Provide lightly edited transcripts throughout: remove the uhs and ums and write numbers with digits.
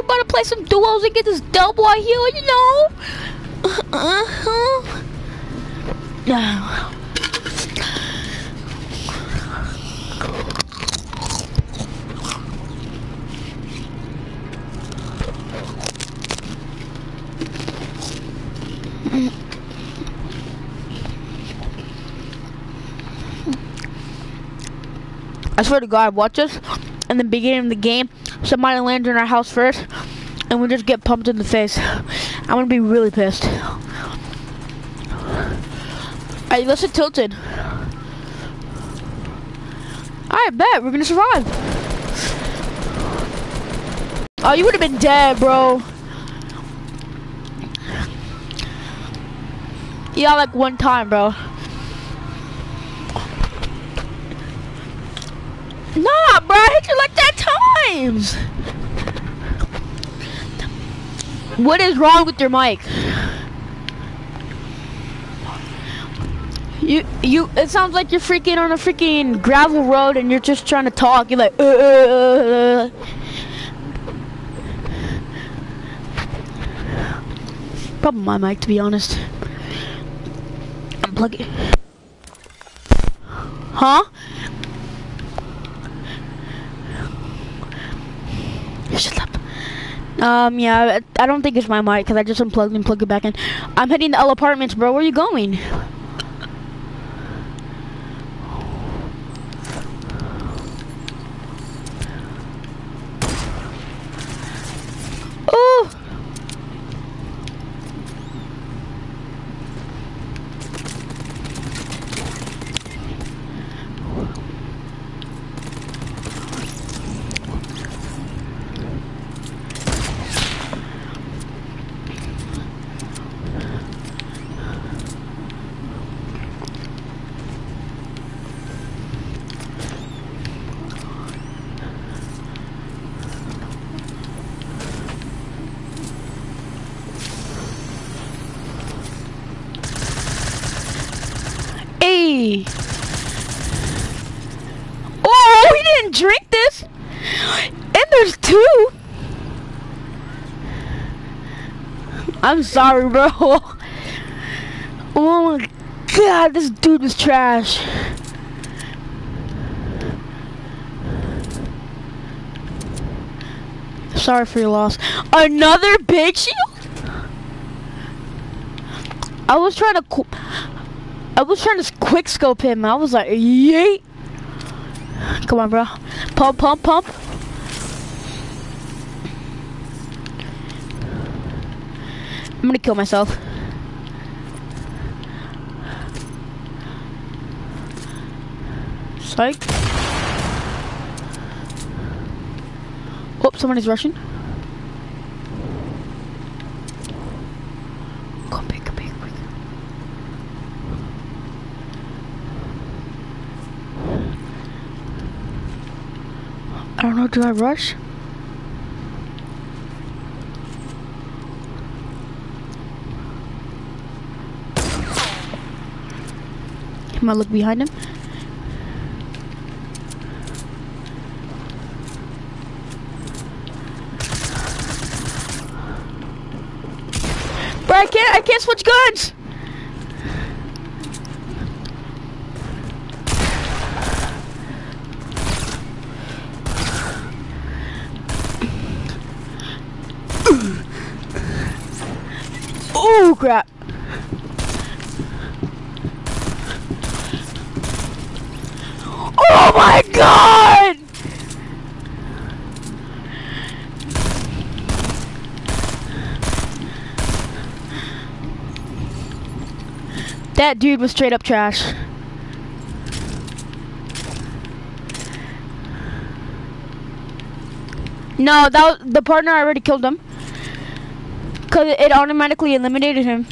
we're gonna play some duos and get this double out here, you know? I swear to God, watch us in the beginning of the game. Somebody lands in our house first, and we just get pumped in the face. I'm gonna be really pissed. Alright, let's get tilted. Alright, bet we're gonna survive. Oh, you would have been dead, bro. Yeah, like one time, bro. Nah, bro, I hit you like that times. What is wrong with your mic? It sounds like you're freaking on a freaking gravel road and you're just trying to talk. You're like, Probably my mic, to be honest. Unplug it. Huh? Shut up. Yeah, I don't think it's my mic because I just unplugged and plugged it back in. I'm heading to L Apartments, bro. Where are you going? Oh! Hey! Oh, he didn't drink this! And there's two! I'm sorry, bro. Oh my God, this dude was trash. Sorry for your loss. Another big shield? I was trying to quick scope him. I was like, yeet. Come on, bro. Pump, pump, pump. I'm gonna kill myself. Psych. Oh, somebody's rushing. Come back, come back, quick. I don't know, do I rush? Can I look behind him? Bro, I can't switch guns! Oh crap! Oh my God! That dude was straight up trash. No, the partner already killed him. Cause it automatically eliminated him.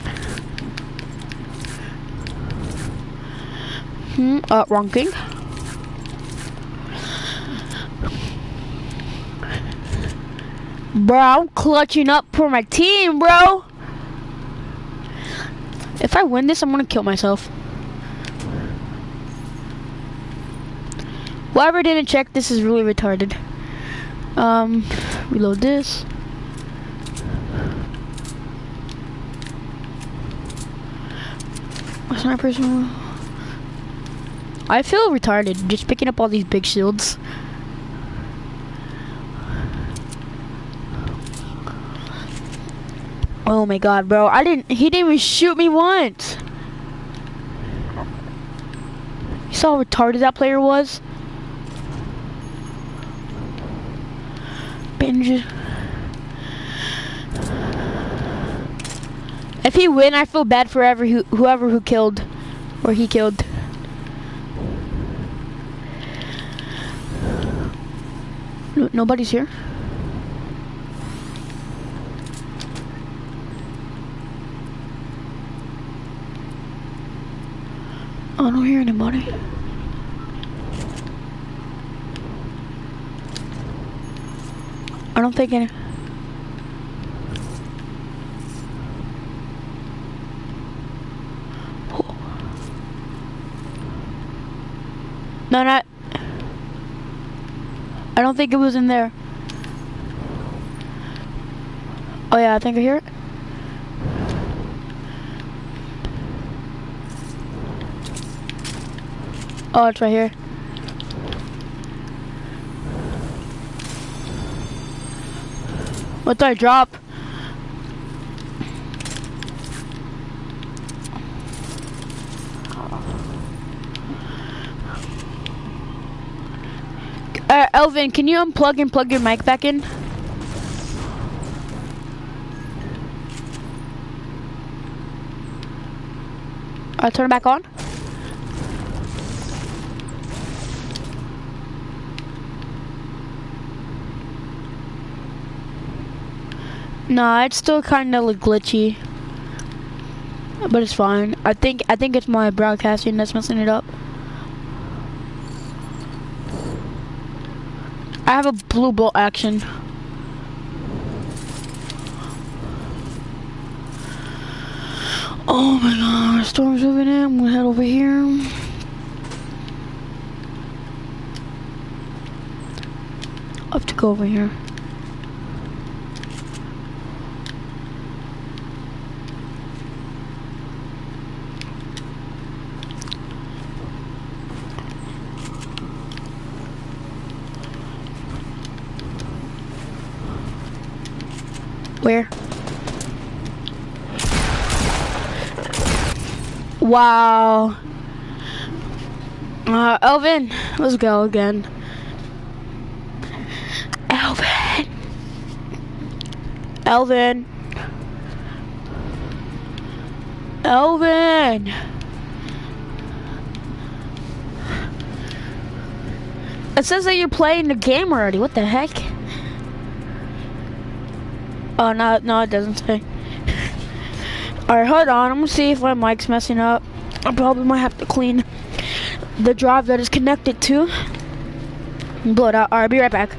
Wrong thing. Bro, I'm clutching up for my team, bro. If I win this, I'm gonna kill myself. Whoever didn't check, this is really retarded. Reload this. Snipers. I feel retarded just picking up all these big shields. Oh my god, bro. He didn't even shoot me once. You saw how retarded that player was? Binge. If he win, I feel bad for whoever who killed, or he killed. Nobody's here. I don't hear anybody. I don't think any. No, not. I don't think it was in there. Oh yeah, I think I hear it. Oh, it's right here. What did I drop? Elvin, can you unplug and plug your mic back in? I'll turn it back on. Nah, it's still kind of like glitchy, but it's fine. I think it's my broadcasting that's messing it up. I have a blue bolt action. Oh my god, storm's moving in. I'm gonna head over here. I have to go over here. Where? Wow. Elvin, let's go again. Elvin. Elvin. Elvin. It says that you're playing the game already. What the heck? Oh, no, it doesn't say. Alright, hold on. I'm gonna see if my mic's messing up. I probably might have to clean the drive that is connected to and blow it out. Alright, be right back.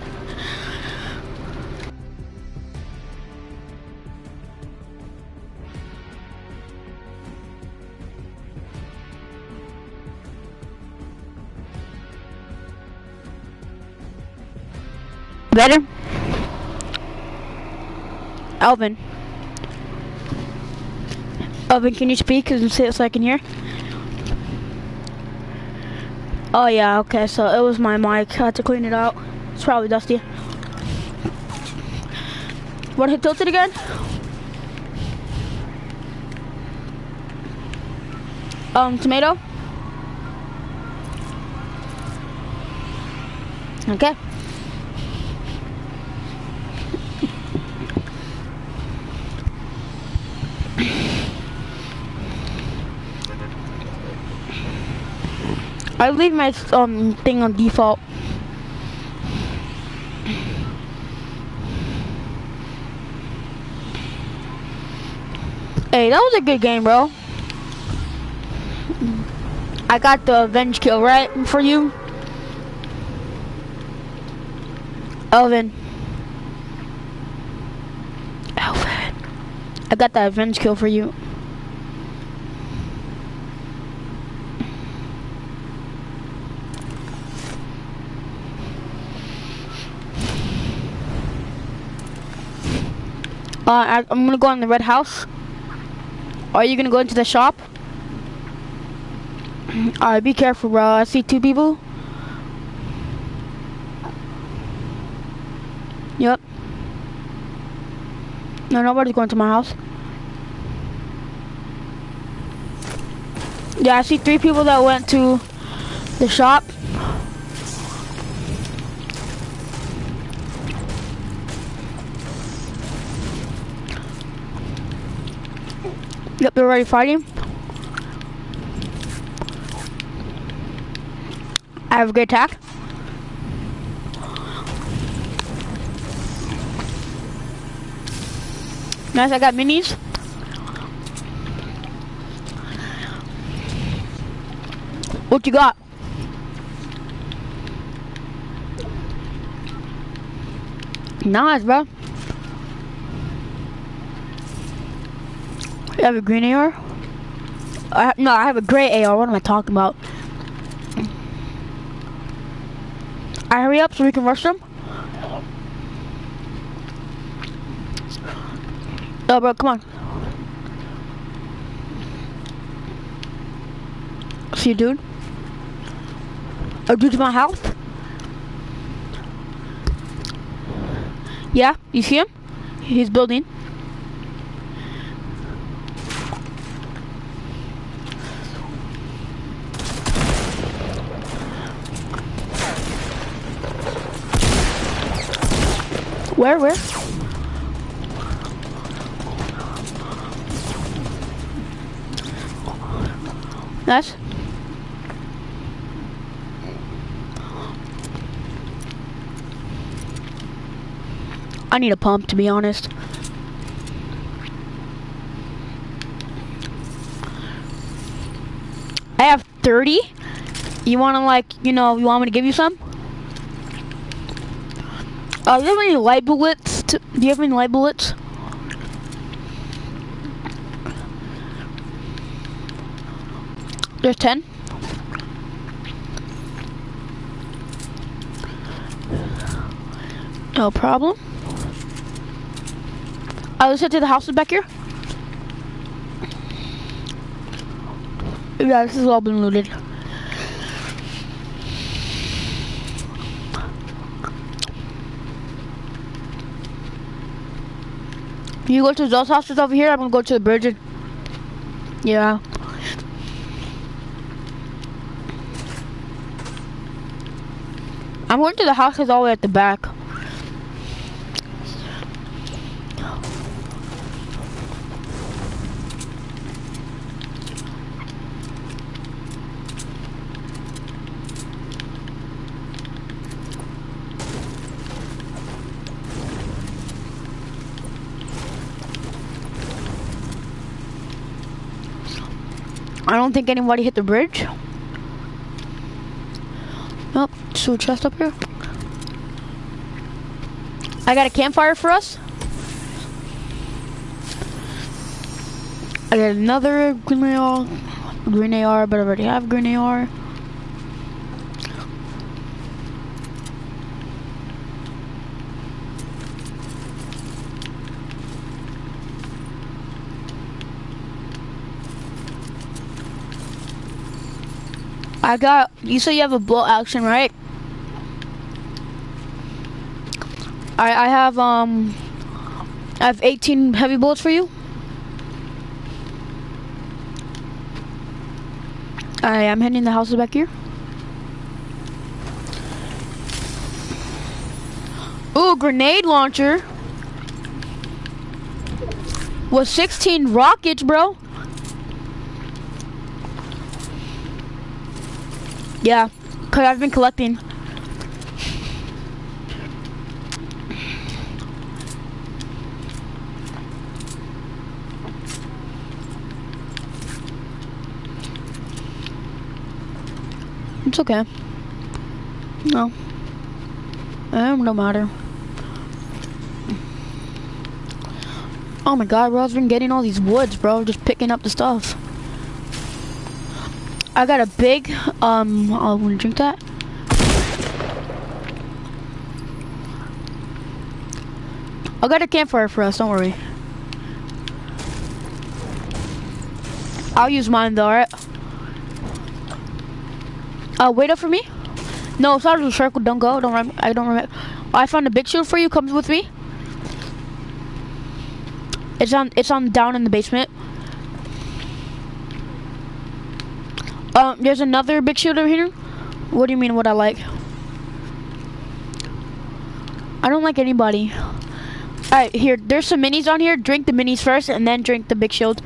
Better? Elvin. Elvin, can you speak and say it so I can hear? Oh yeah, okay, so it was my mic. I had to clean it out. It's probably dusty. Wanna hit tilted again? Tomato? Okay. I leave my thing on default. Hey, that was a good game, bro. I got the avenge kill right for you, Elvin. Elvin, I got that avenge kill for you. I'm gonna go in the red house. Are you gonna go into the shop? Alright, be careful, bro. I see 2 people. Yep. No, nobody's going to my house. Yeah, I see 3 people that went to the shop. Yep, they're already fighting. I have a good attack. Nice, I got minis. What you got? Nice, bro. You have a green AR? No, I have a gray AR. What am I talking about? I hurry up so we can rush them. Oh, bro, come on. See you, dude. Oh, dude's my house. Yeah, you see him? He's building. Where? Nice. I need a pump, to be honest. I have 30. You wanna, like, you know, you want me to give you some? Do you have any light bullets? Do you have any light bullets? There's 10. No problem. Let's head to the houses back here. Yeah, this has all been looted. You go to those houses over here, I'm gonna go to the bridge. Yeah. I'm going to the houses all the way at the back. I don't think anybody hit the bridge. Nope, so chest up here. I got a campfire for us. I got another green AR, but I already have green AR. I got, you said you have a bolt action, right? I have 18 heavy bullets for you. I'm heading the houses back here. Ooh, grenade launcher. Was 16 rockets, bro. Yeah, cause I've been collecting. It's okay. No. No matter. Oh my god, bro, I've been getting all these woods, bro. Just picking up the stuff. I got a big, I want to drink that. I got a campfire for us, don't worry. I'll use mine though, alright? Wait up for me. No, it's out of the circle. Don't go. Don't run. I don't remember. I found a big shield for you. Comes with me. It's on down in the basement. There's another big shield over here. What do you mean what I like? I don't like anybody. Alright, here, there's some minis on here. Drink the minis first and then drink the big shield.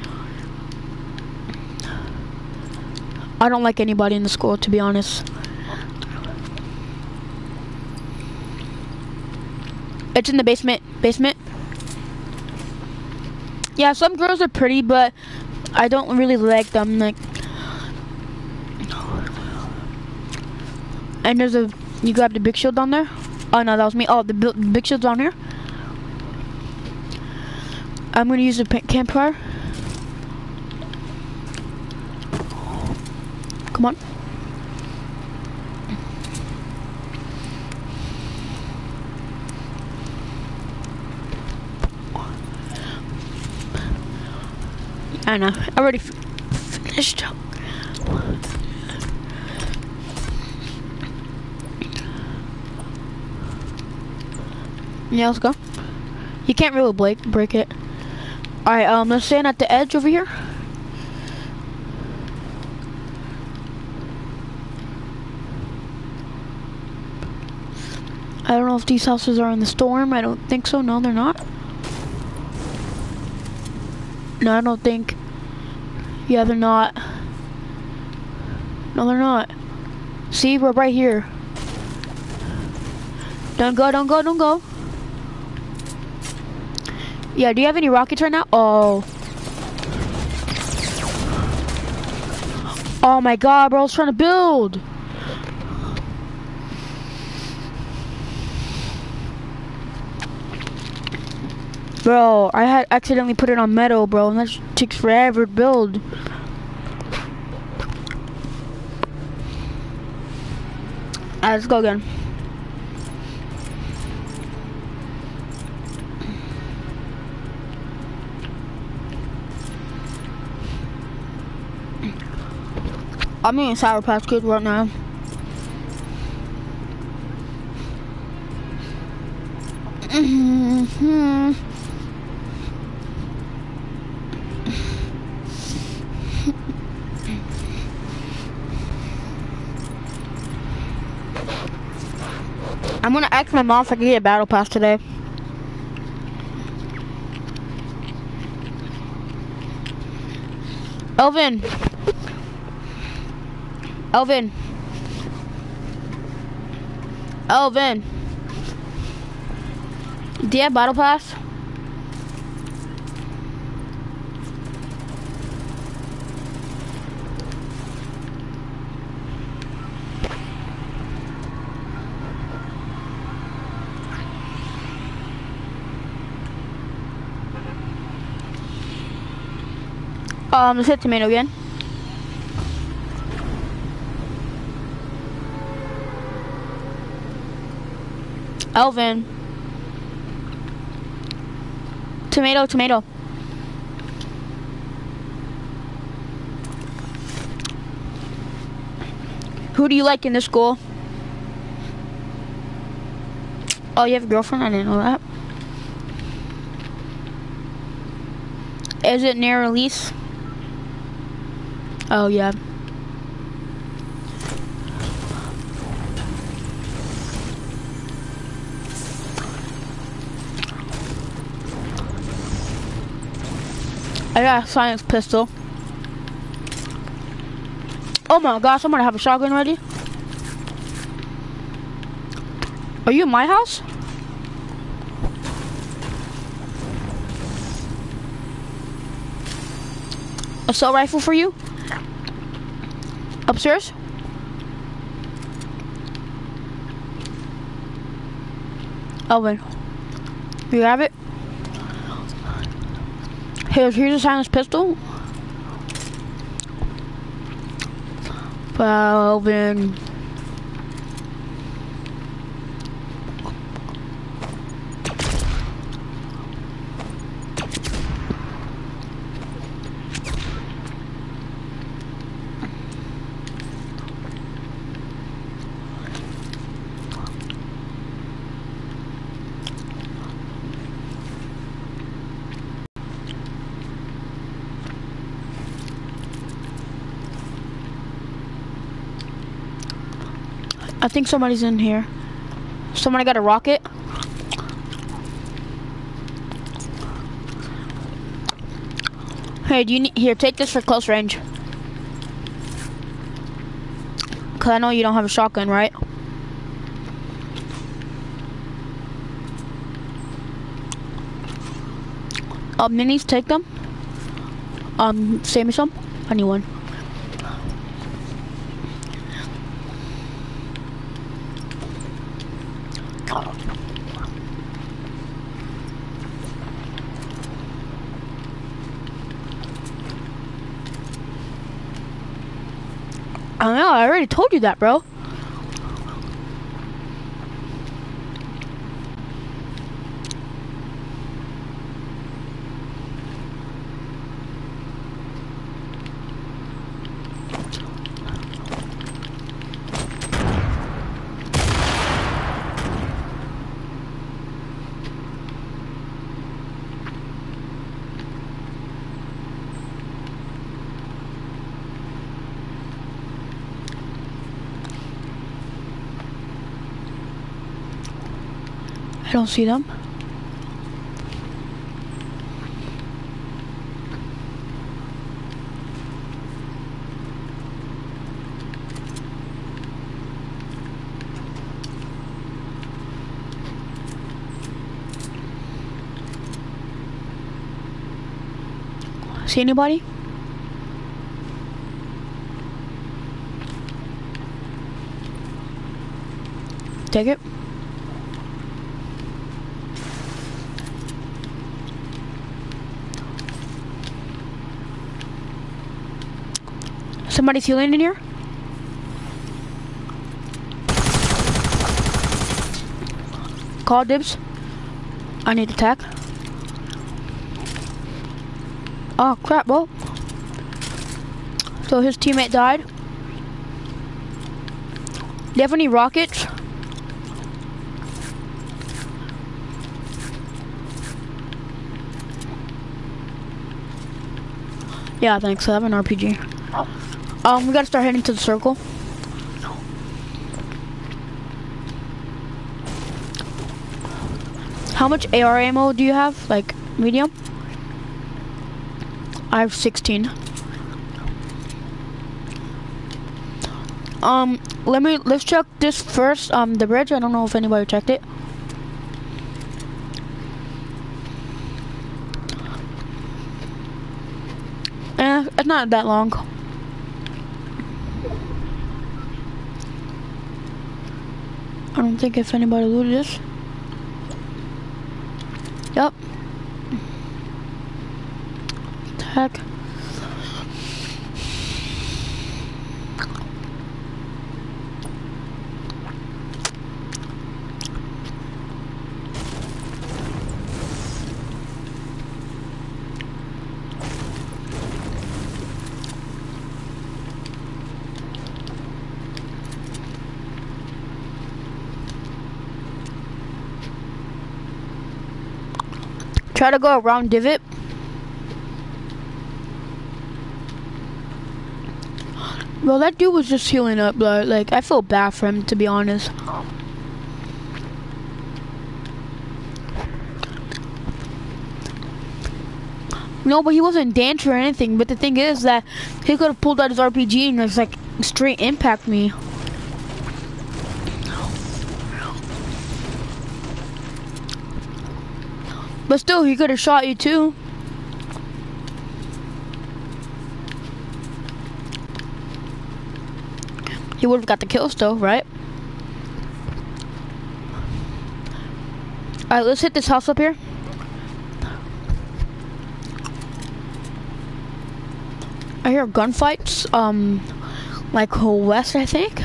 I don't like anybody in the school, to be honest. It's in the basement. Yeah, some girls are pretty, but I don't really like them. Like, and there's a, you grabbed the big shield down there? Oh no, that was me. Oh, the big shield's on here. I'm gonna use a campfire. Come on. I know. I already finished. Yeah, let's go. You can't really break it. Alright, let's stand at the edge over here. I don't know if these houses are in the storm. I don't think so. No, they're not. No, I don't think. Yeah, they're not. No, they're not. See, we're right here. Don't go, don't go, don't go. Yeah, do you have any rockets right now? Oh. Oh my god, bro, I was trying to build. Bro, I had accidentally put it on metal, bro, and that takes forever to build. Alright, let's go again. I'm eating Sour Patch Kids right now. I'm gonna ask my mom if I can get a battle pass today. Elvin. Elvin. Elvin. Do you have battle pass? Let's hit tomato again. Elvin. Tomato, tomato. Who do you like in this school? Oh, you have a girlfriend? I didn't know that. Is it near Elise? Oh, yeah. I got a silenced pistol. Oh my gosh, I'm gonna have a shotgun ready. Are you in my house? Assault rifle for you? Upstairs? Elvin, you have it? Here's a silenced pistol. Elvin. I think somebody's in here. Somebody got a rocket. Hey, do you need, here, take this for close range. Cause I know you don't have a shotgun, right? Minis, take them. Save me some. I need one. I know, I already told you that, bro. I don't see them. See anybody? Take it. Somebody's healing in here? Call dibs. I need to attack. Oh crap, well. So his teammate died. Do you have any rockets? Yeah, thanks. I have an RPG. We gotta start heading to the circle. How much AR ammo do you have? Like, medium? I have 16. Let's check this first, the bridge. I don't know if anybody checked it. It's not that long. I don't think if anybody looted this. Yep. Heck. Try to go around divot. Well, that dude was just healing up, but like I feel bad for him, to be honest. No, but he wasn't dancing or anything. But the thing is that he could have pulled out his RPG and just like straight impact me. But still, he could have shot you too. He would have got the kill still, right? Alright, let's hit this house up here. I hear gunfights, like west, I think.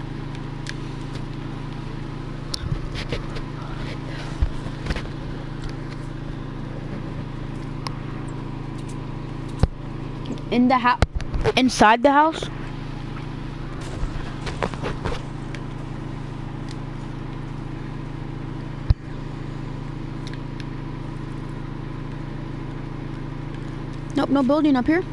In the house, inside the house. Nope, no building up here.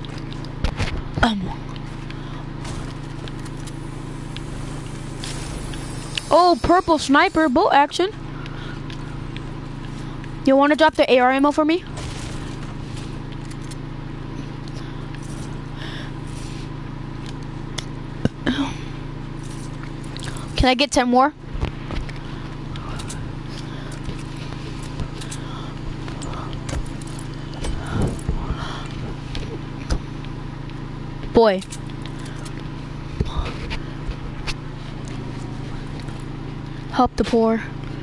Oh, purple sniper, bolt action. You want to drop the AR ammo for me? Can I get 10 more? Boy. Help the poor.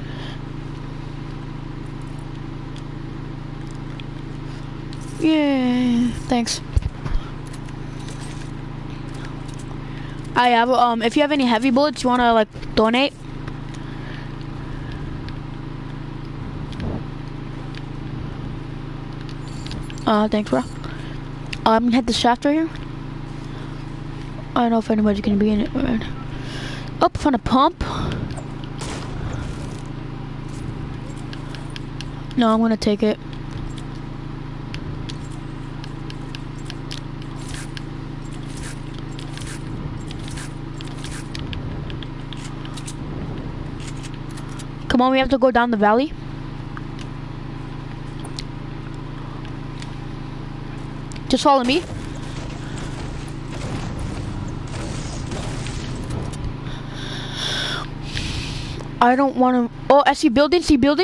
Yeah, thanks. I have if you have any heavy bullets you wanna like donate. Thanks, bro. I'm gonna hit the shaft right here. I don't know if anybody's gonna be in it. Oh, found a pump. No, I'm gonna take it. Come on, we have to go down the valley. Just follow me. I don't want to. Oh, I see building. See building.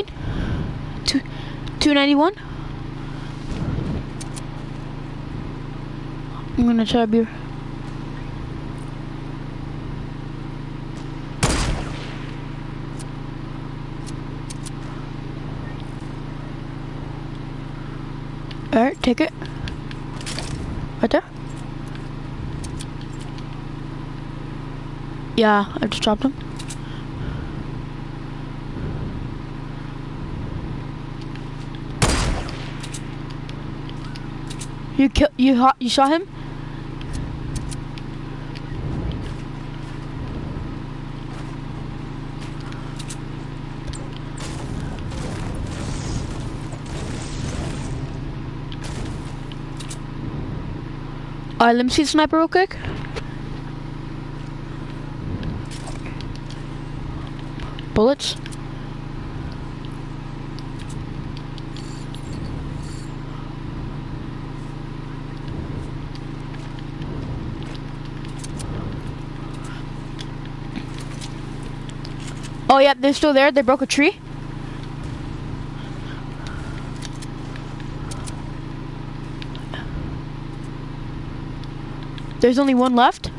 291. I'm gonna try to be. Alright, take it. Right there. Yeah, I just dropped him. You saw him? Alright, let me see the sniper real quick. Bullets. Oh yeah, they're still there. They broke a tree. There's only one left.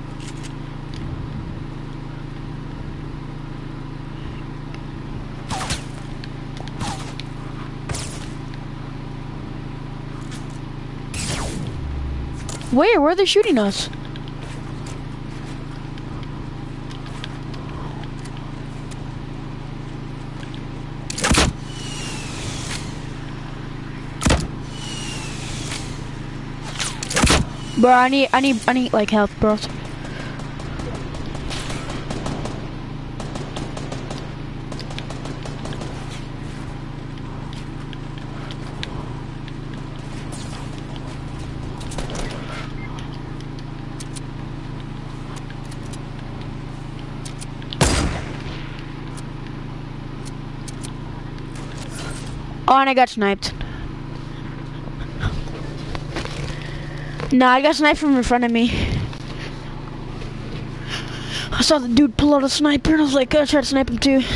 Where are they shooting us? Bro, I need like health, bro. Oh, and I got sniped. Nah, I got sniped from in front of me. I saw the dude pull out a sniper and I was like, I tried to snipe him too.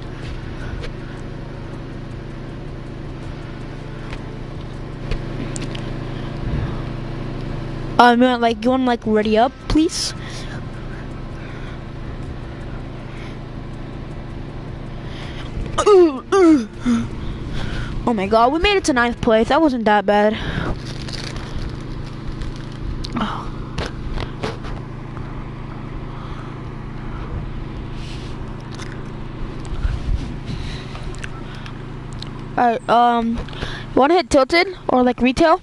Man, like, you wanna like ready up, please? Oh my god, we made it to 9th place. That wasn't that bad. Alright, you wanna hit tilted or like retail?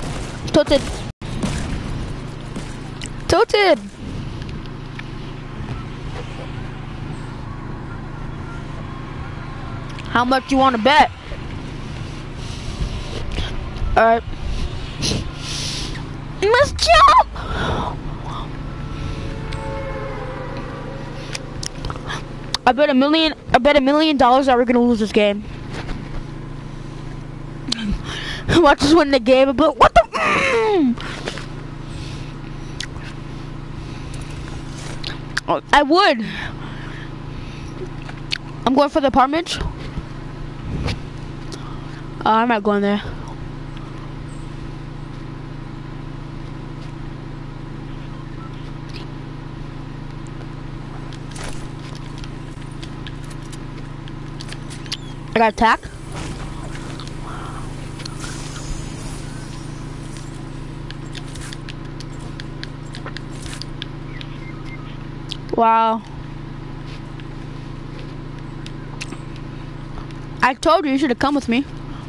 Tilted. Tilted. How much you want to bet? Alright. Let's jump! I bet $1 million that we're gonna lose this game. Watch us win the game, but what the? Oh, I would. I'm going for the apartments. I'm not going there. I got attacked. Wow. I told you should have come with me.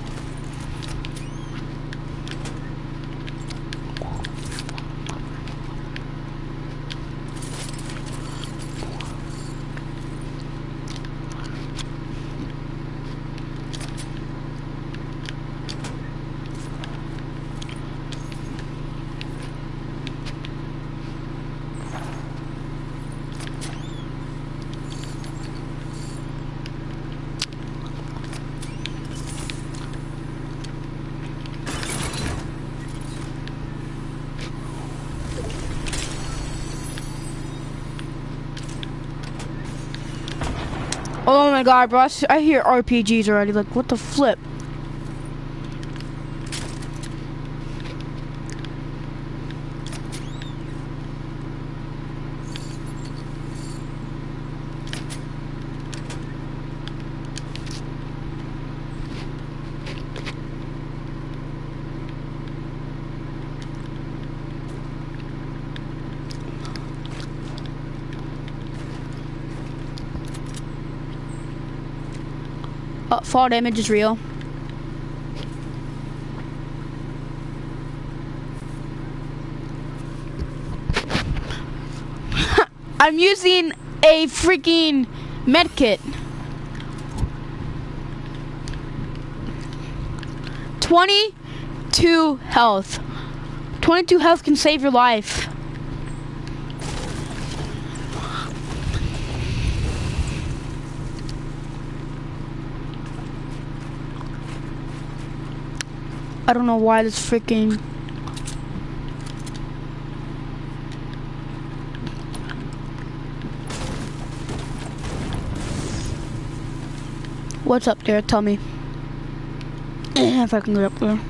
Oh my god, bro, I hear RPGs already, like, what the flip? Fall damage is real. I'm using a freaking med kit. 22 health. 22 health can save your life. I don't know why this freaking... What's up there? Tell me. If I can get up there.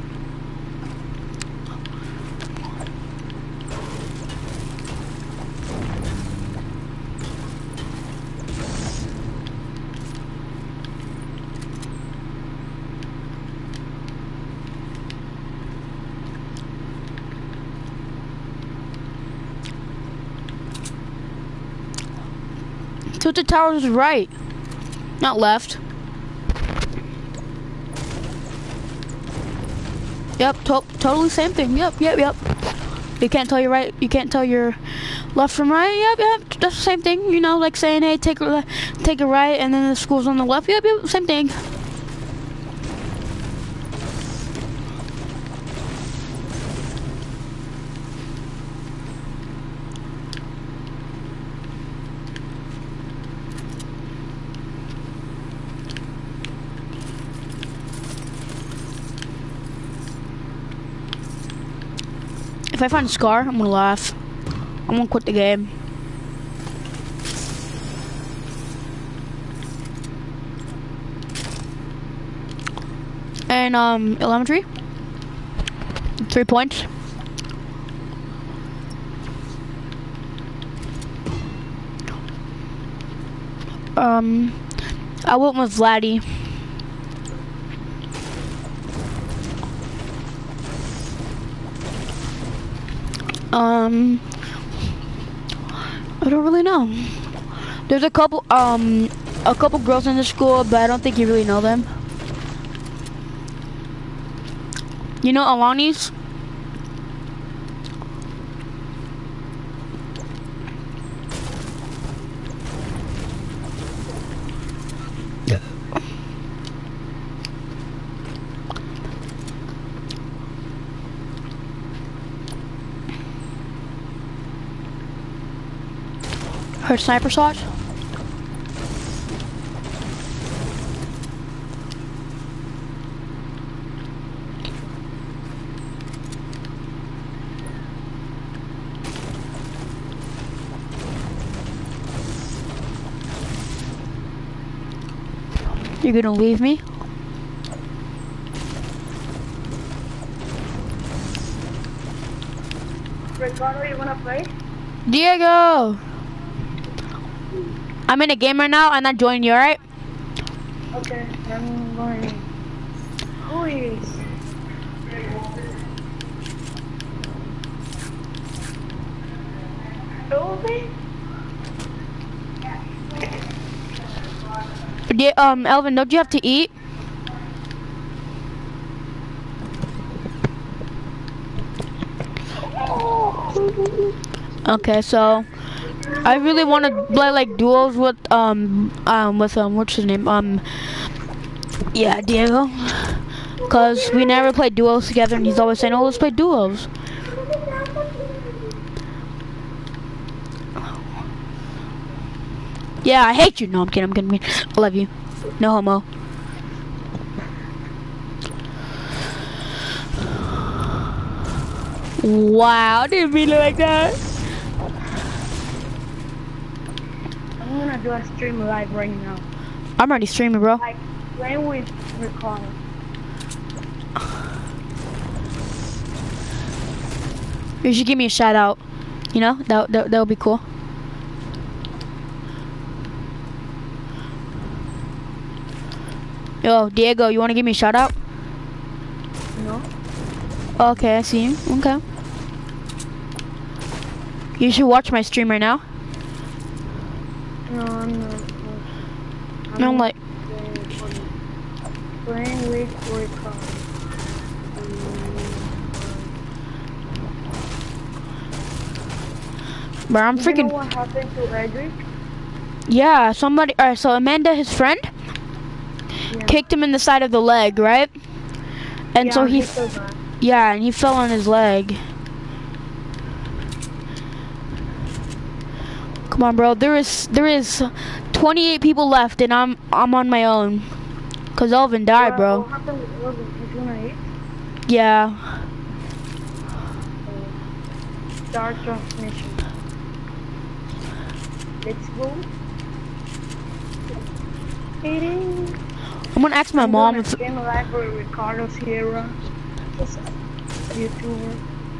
Tilted Towers is right, not left. Yep, totally same thing. Yep. You can't tell your right, you can't tell your left from right. Yep, that's the same thing. You know, like saying, hey, take a right, and then the school's on the left. Yep, same thing. If I find a scar, I'm gonna laugh. I'm gonna quit the game. And elementary, 3 points. I went with Vladdy. I don't really know. There's a couple girls in the school, but I don't think you really know them. You know Alani's? Her sniper shots. You're gonna leave me? Ricardo, you wanna play? Diego! I'm in a game right now and I joined you, alright? Okay, I'm going. Who is? Toby? Elvin, don't you have to eat? Okay, so I really want to play like duos with what's his name? Yeah, Diego. Cause we never played duos together, and he's always saying, "Oh, let's play duos." Yeah, I hate you. No, I'm kidding. I'm kidding. I love you. No homo. Wow, didn't mean it like that. I'm gonna do a stream live right now. I'm already streaming, bro. Like, playing with Ricardo. You should give me a shout out. You know, that would be cool. Yo, Diego, you want to give me a shout out? No? Okay, I see you. Okay. You should watch my stream right now. No, I'm not. I'm like, playing with Ricardo. bro, I'm You freaking. know what happened to Edric? Yeah, somebody. Alright, so Amanda, his friend, kicked him in the side of the leg, right? And Yeah, so he. so bad. Yeah, and he fell on his leg. Come on, bro. There is 28 people left, and I'm on my own. Cause Elvin died, bro. What happened with Elvin? He's gonna eat? Yeah. Start transmission. Let's go. Eating. I'm gonna ask my mom if. Game live with Ricardo Sierra. Just a YouTuber.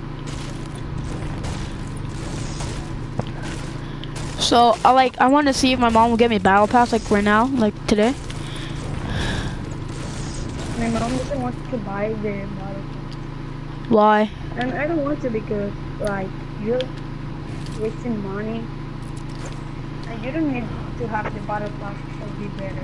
So I want to see if my mom will get me battle pass like right now, like today. My mom doesn't want to buy the battle pass. Why? And I don't want to because like you're wasting money. And you don't need to have the battle pass to be better.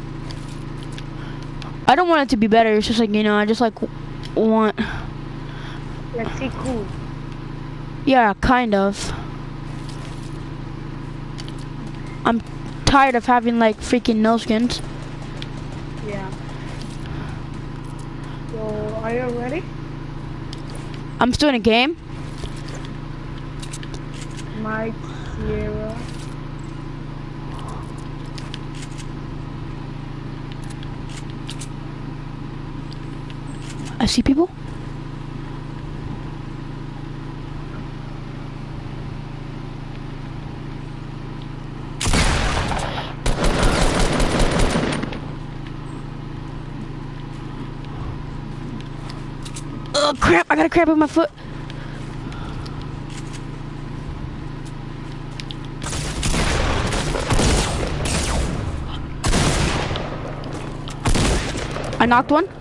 I don't want it to be better. It's just like, you know, I just like want. Let's see cool. Yeah, kind of. I'm tired of having like freaking no skins. Yeah. So are you ready? I'm still in a game. Mike Sierra. I see people. Oh crap, I got a cramp in my foot. I knocked one.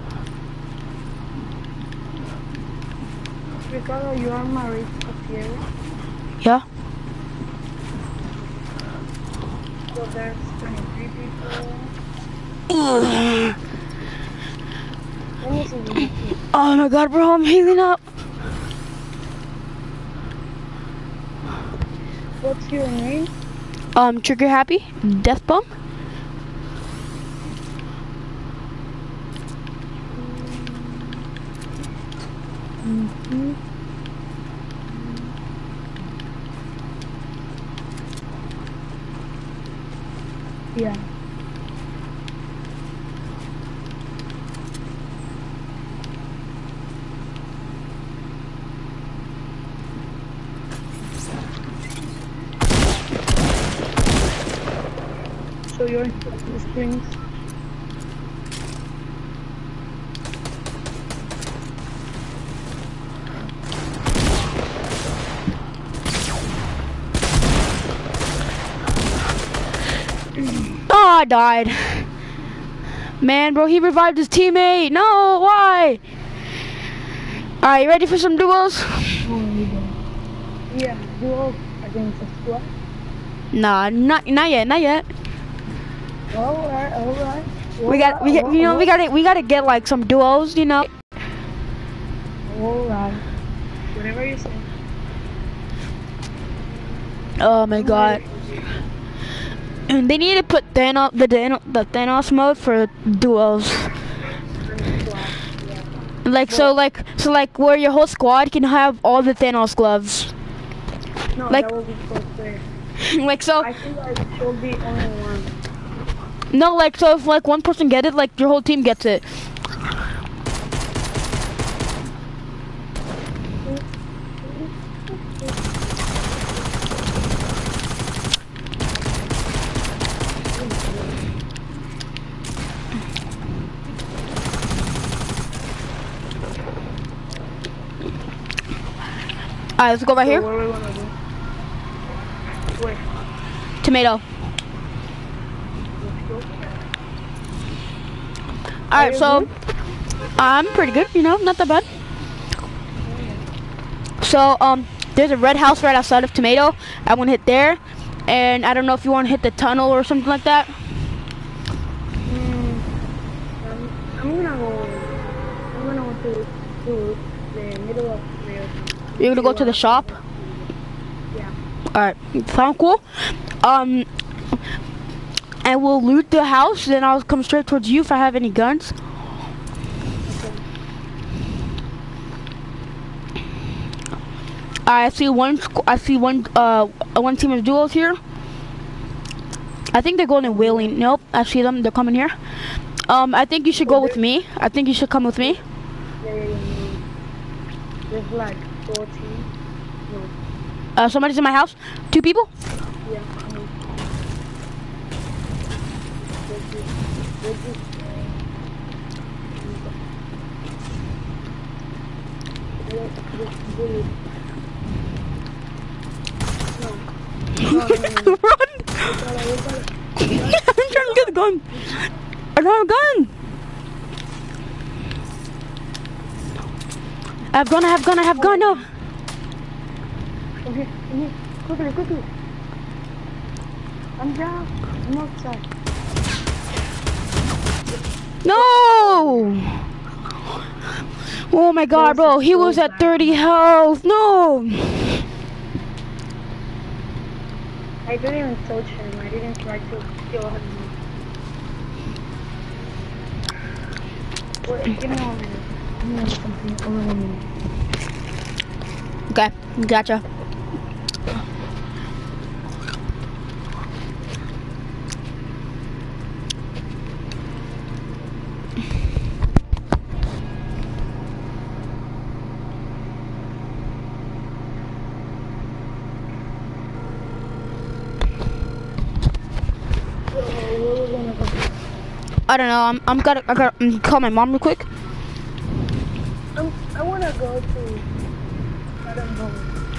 Ricardo, you are married to Sierra. Yeah. So there's 23 people. Let me see the YouTube. Oh my god, bro, I'm healing up. What's your name? Trigger Happy, Death Bomb. Mm-hmm. you're in the springs. Oh, I died. Man, bro, he revived his teammate. No, why? Alright, you ready for some duos? Yeah, duo against a squad. Nah, not yet. Alright. We gotta get like some duos, you know. Alright. Whatever you say. Oh my god. And they need to put the Thanos mode for duos. Like so where your whole squad can have all the Thanos gloves. No, like, that will be so fair. Like so. I think there should be only one. No, like so if like one person get it, like your whole team gets it. Alright, let's go right here. What do we want to do? Where? Tomato. Alright, so I'm pretty good, you know, not that bad. So there's a red house right outside of Tomato. I want to hit there, and I don't know if you want to hit the tunnel or something like that. I'm gonna go to the middle of the. You're gonna go to the shop? Yeah. Alright, sound cool. And we'll loot the house, then I'll come straight towards you if I have any guns. I see one team of duos here. I think they're going in Wheeling. Nope, I see them. They're coming here. I think you should go with me. I think you should come with me. Yeah. There's like 14. No. Somebody's in my house. 2 people? Yeah. Run! I'm trying to get the gun. I don't have a gun. I have gun, no. Okay, quickly. I'm down. I'm outside. No! Oh my god, bro, he was at 30 health. No! I didn't even touch him. I didn't try to kill him. Wait, give me 1 minute. I'm gonna do something over 1 minute. Okay, gotcha. I don't know. I gotta call my mom real quick. I wanna go to. I don't know.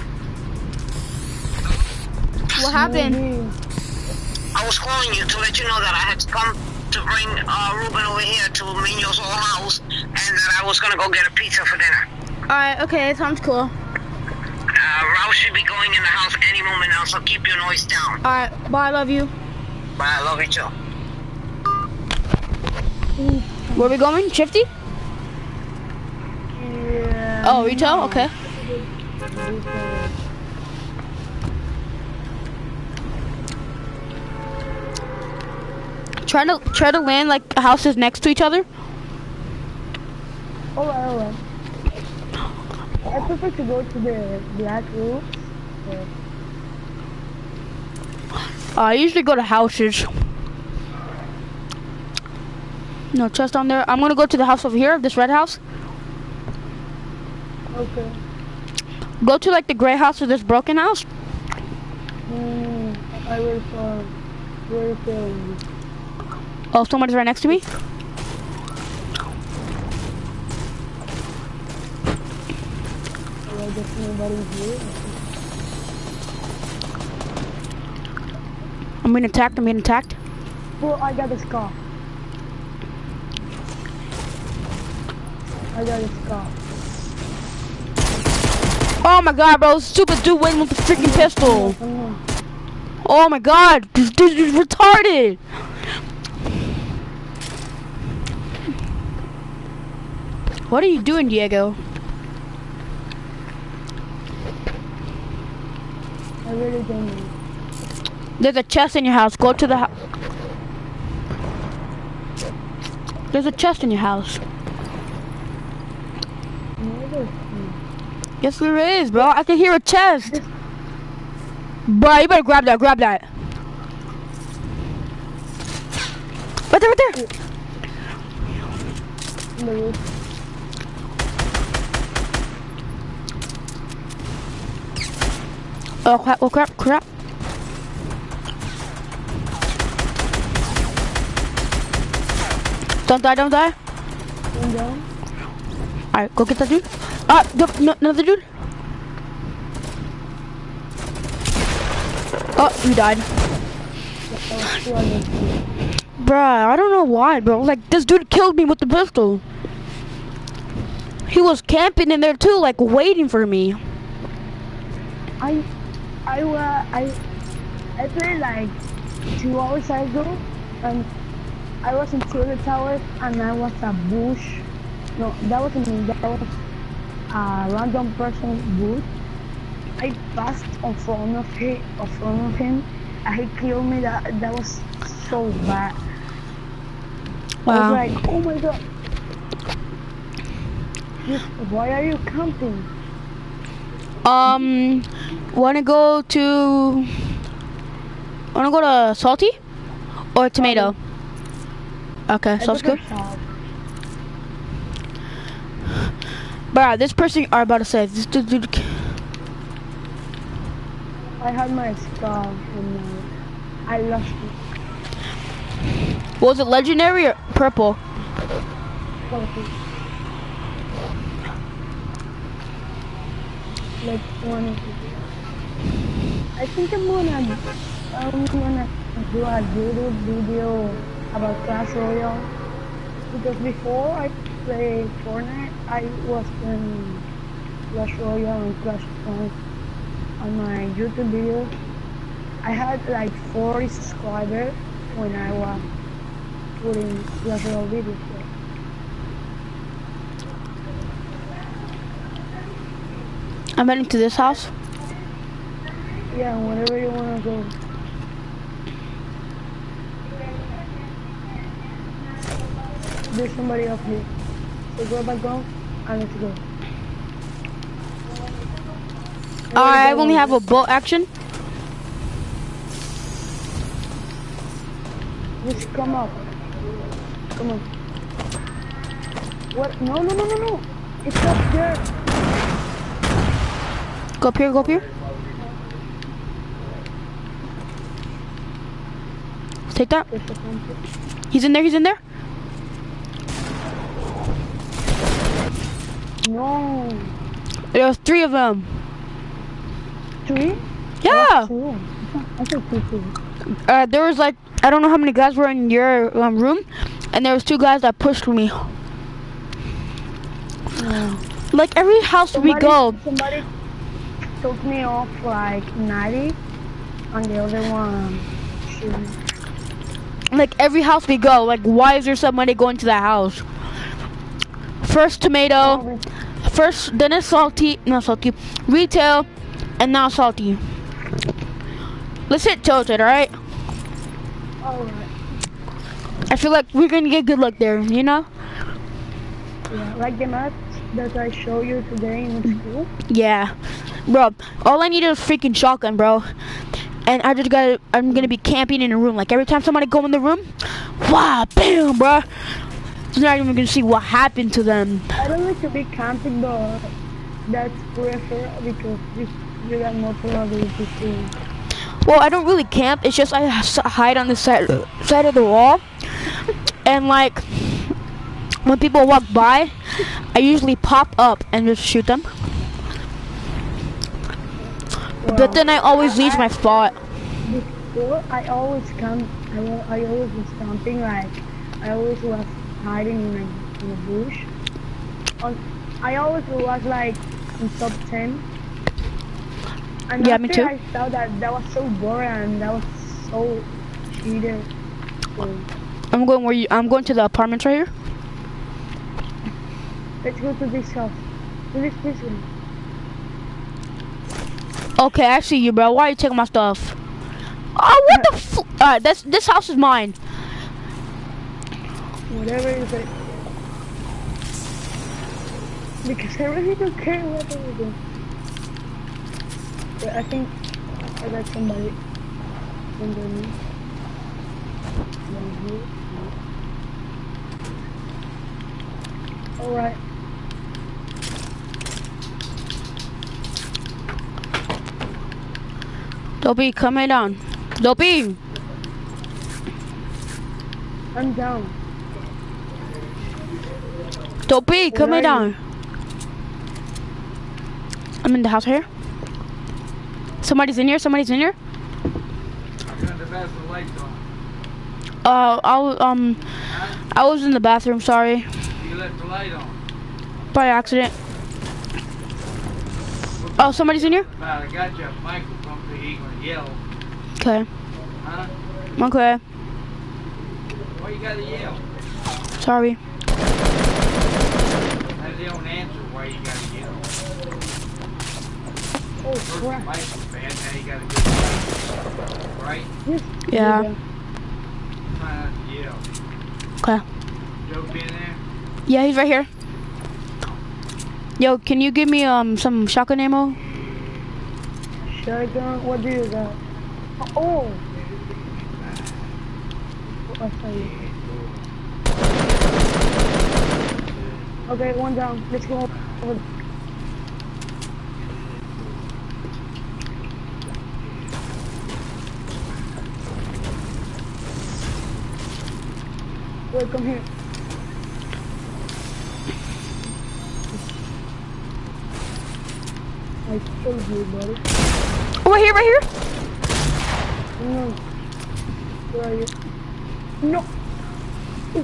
What happened? I was calling you to let you know that I had to come to bring Ruben over here to Mino's old house, and that I was gonna go get a pizza for dinner. Alright, okay, sounds cool. Raul should be going in the house any moment now, so keep your noise down. Alright, bye, I love you. Bye, I love you too. Where are we going? Shifty? Yeah. Oh, retail? Okay. Try to land like houses next to each other. Alright. I prefer to go to the black roof. I usually go to houses. No chest down there. I'm gonna go to the house over here, this red house. Okay. Go to like the gray house or this broken house. I will very feel. Oh, someone's right next to me. There's nobody here. I'm being attacked. I'm being attacked. Bro, I got a scar. I got a scar. Oh my god, bro. Stupid dude waiting with the freaking pistol. Oh my god. This dude is retarded. What are you doing, Diego? I really don't know. There's a chest in your house. Go to the house. There's a chest in your house. No, there's not. Yes, there is, bro. I can hear a chest. Bro, you better grab that. Grab that. Right there, right there. In the roof. Oh crap! Oh crap! Crap! Don't die! Don't die! Going down. All right, go get that dude. No, another dude. Oh, you died. Bruh, I don't know why, bro. Like, this dude killed me with the pistol. He was camping in there too, like waiting for me. I played like 2 hours ago, and I was in the tower, and I was a bush. No, that wasn't me. That was a random person bush. I passed in front of him, and he killed me. That was so bad. Wow. I was like, oh my god. Why are you camping? Wanna go to Salty or Tomato? Okay, sounds good. Bruh, this person are about to say this dude. I had my scar and I lost it. Was it legendary or purple? Like one of the, I think I'm gonna do a YouTube video about Clash Royale, because before I played Fortnite, I was playing Clash Royale and Clash of Clans on my YouTube videos. I had like 40 subscribers when I was putting Clash Royale videos. I'm heading to this house. Yeah, wherever you wanna go. There's somebody up here. So grab a gun and let's go. I only have a bolt action. Just come up. Come on. What? No. It's up there. Go up here, go up here. Take that. He's in there, he's in there. No. There was 3 of them. 3? Yeah. Oh, I said 2. There was like, I don't know how many guys were in your room, and there was 2 guys that pushed me. No. Like every house we go. Somebody took me off like 90, and the other one shooting. Like every house we go, like why is there somebody going to that house? First Tomato, first then it's not salty, retail, and now salty. Let's hit tilted, alright? Alright. I feel like we're gonna get good luck there, you know? Yeah, like the map that I showed you today in school. Yeah. Bro, all I need is a freaking shotgun, bro. And I'm gonna be camping in a room. Like every time somebody go in the room, wow, bam, bro. You're not even gonna see what happened to them. I don't like to be camping, but that's prefer because you got more probability to. Well, I don't really camp. It's just I hide on the side of the wall, and like when people walk by, I usually pop up and just shoot them. But then I always leave my spot. Before I always camp. I always was camping. Like I always was hiding in a bush. I always was like in top 10. And yeah, after me too. I saw that was so boring and that was so cheated. So, I'm going to the apartments right here. let's go to this house. To this one. Okay, I see you, bro. Why are you taking my stuff? Oh, what the f- Alright, this house is mine. Whatever you say. Because I really don't care what they do. But I think I got somebody under me. Alright. Dopey, come here down. Dopey! I'm down. Dopey, come here down. I'm in the house here. Somebody's in here, I turned the bathroom lights on. I was in the bathroom, sorry. You left the light on. By accident. Oh, somebody's in here? I got you a microphone so you gonna yell. Okay. Huh? Okay. Why you gotta yell? Sorry. That's the only answer why you gotta yell. Oh, First the crap. mic was bad, now you gotta get the mic. Right? Yes. Yeah. Try not to yell. Okay. Joe been there? Yeah, he's right here. Yo, can you give me some shotgun ammo? Shotgun? What do you got? Oh! I saw you. Okay, one down. Let's go. Wait, come here. I killed you, buddy. Oh, right here. No. Where are you? No. Ooh.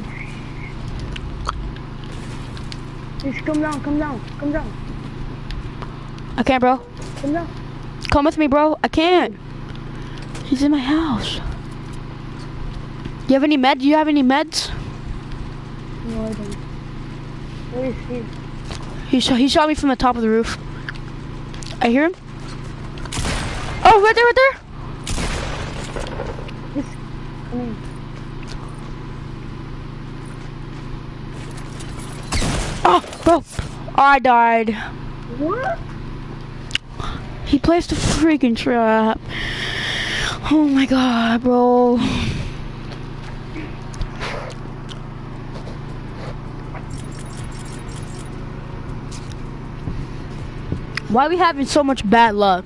Just come down. I can't, bro. Come down. Come with me, bro. I can't. He's in my house. You have any meds? Do you have any meds? No, I don't. Where is he? He shot me from the top of the roof. I hear him. Oh, right there. Just come in. Oh, bro. I died. What? He placed a freaking trap. Oh my god, bro. Why are we having so much bad luck?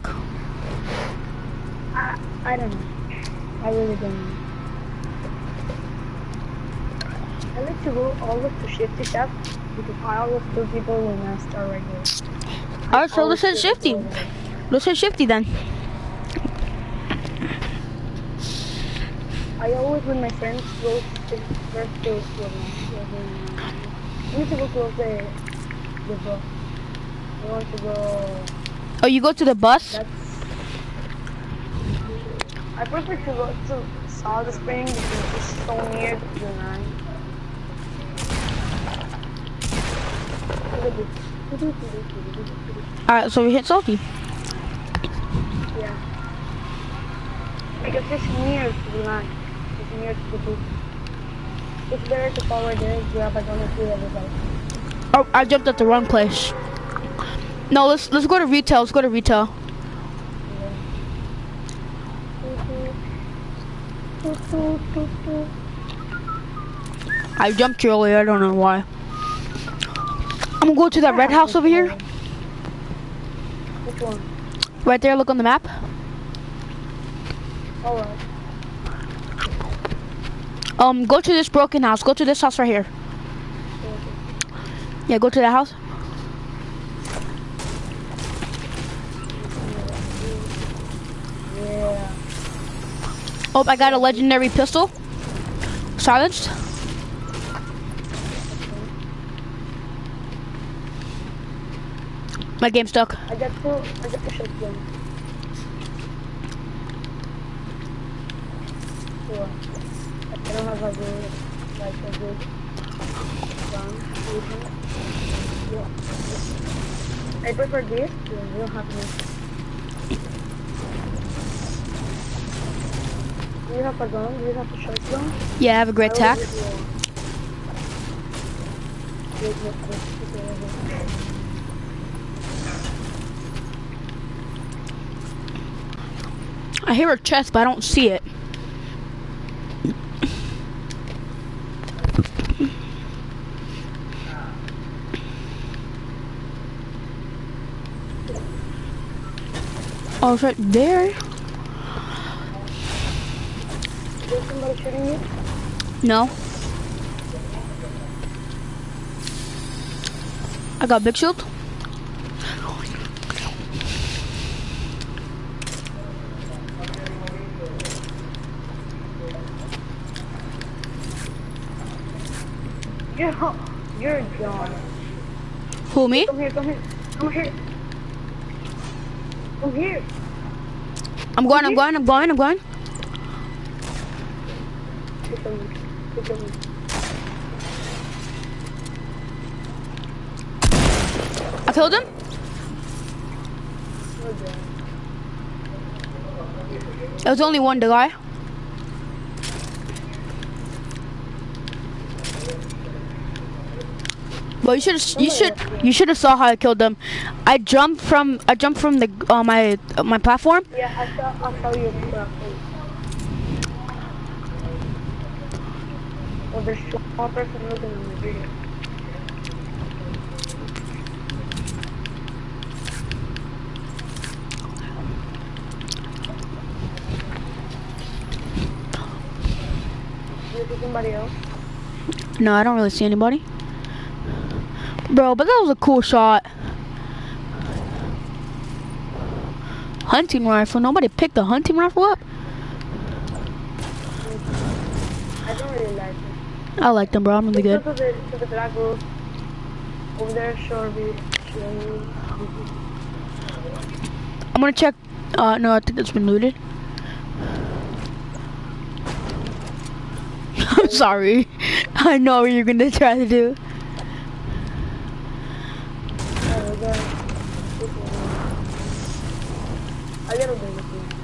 I don't know. I really don't know. I like to go always to Shifty Chef because I always kill people when I start right here. Alright, so let's hit Shifty. Let's hit Shifty then. I always, when my friends go first to I need to go close the bus. I want to go. Oh, you go to the bus? I prefer to go to Salt Spring because it's so near to the line. Alright, so we hit Salty. Yeah. Because it's near to the line. It's near to the booth. It's better to follow this grab. I don't know if everybody. Oh, I jumped at the wrong place. No, let's go to retail. Let's go to retail. I jumped earlier. I don't know why. I'm gonna go to that red house over here. Which one? Right there. Look on the map. Alright. Go to this broken house. Go to this house right here. Yeah, go to that house. Yeah. Oh, I got a legendary pistol. Silenced. My game's stuck. I got two shotguns. Sure. I don't have a good, like a good gun. Yeah. I prefer this. Yeah, you don't have this. Do you have a gun? Do you have a shotgun? Yeah, I have a great tack. I hear a chest, but I don't see it. Oh, it's right there. Is somebody shooting you? No. I got big shield. You're John. Who, me? Come here, come here. Come here. Come here. I'm going. Take them. Take them. I killed him. Okay. There was only one guy. But you should have saw how I killed them. I jumped from the my platform. Yeah, I saw you. Well, there's one person looking on the video. Do you see somebody else? No, I don't really see anybody. Bro, but that was a cool shot. Hunting rifle. Nobody picked the hunting rifle up. I don't really like it. I like them, bro. I'm really good. To the black roof. Over there, Shorby. I'm gonna check. No, I think it's been looted. I'm sorry. I know what you're gonna try to do. A little bit.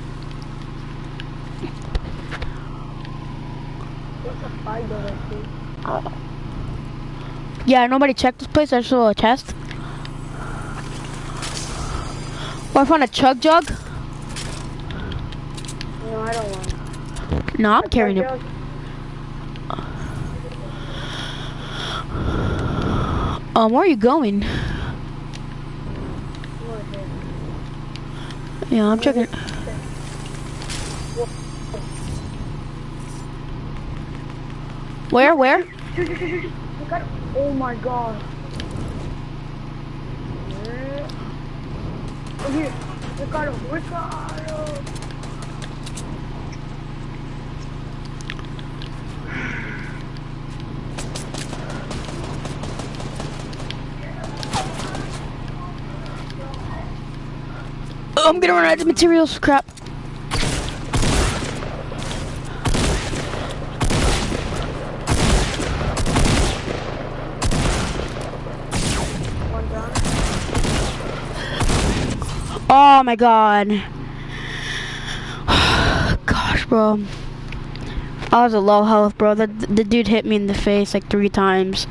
What's a $5 thing? Yeah, nobody checked this place. I saw a chest. Oh, I found a chug jug. No, I don't want it. No, I'm carrying it. Where are you going? Yeah, I'm checking. Where? Oh my god. Oh, here. Ricardo. Oh, I'm gonna run out of materials. Crap. One down. Oh my god. Gosh, bro. I was a low health, bro. The dude hit me in the face like 3 times.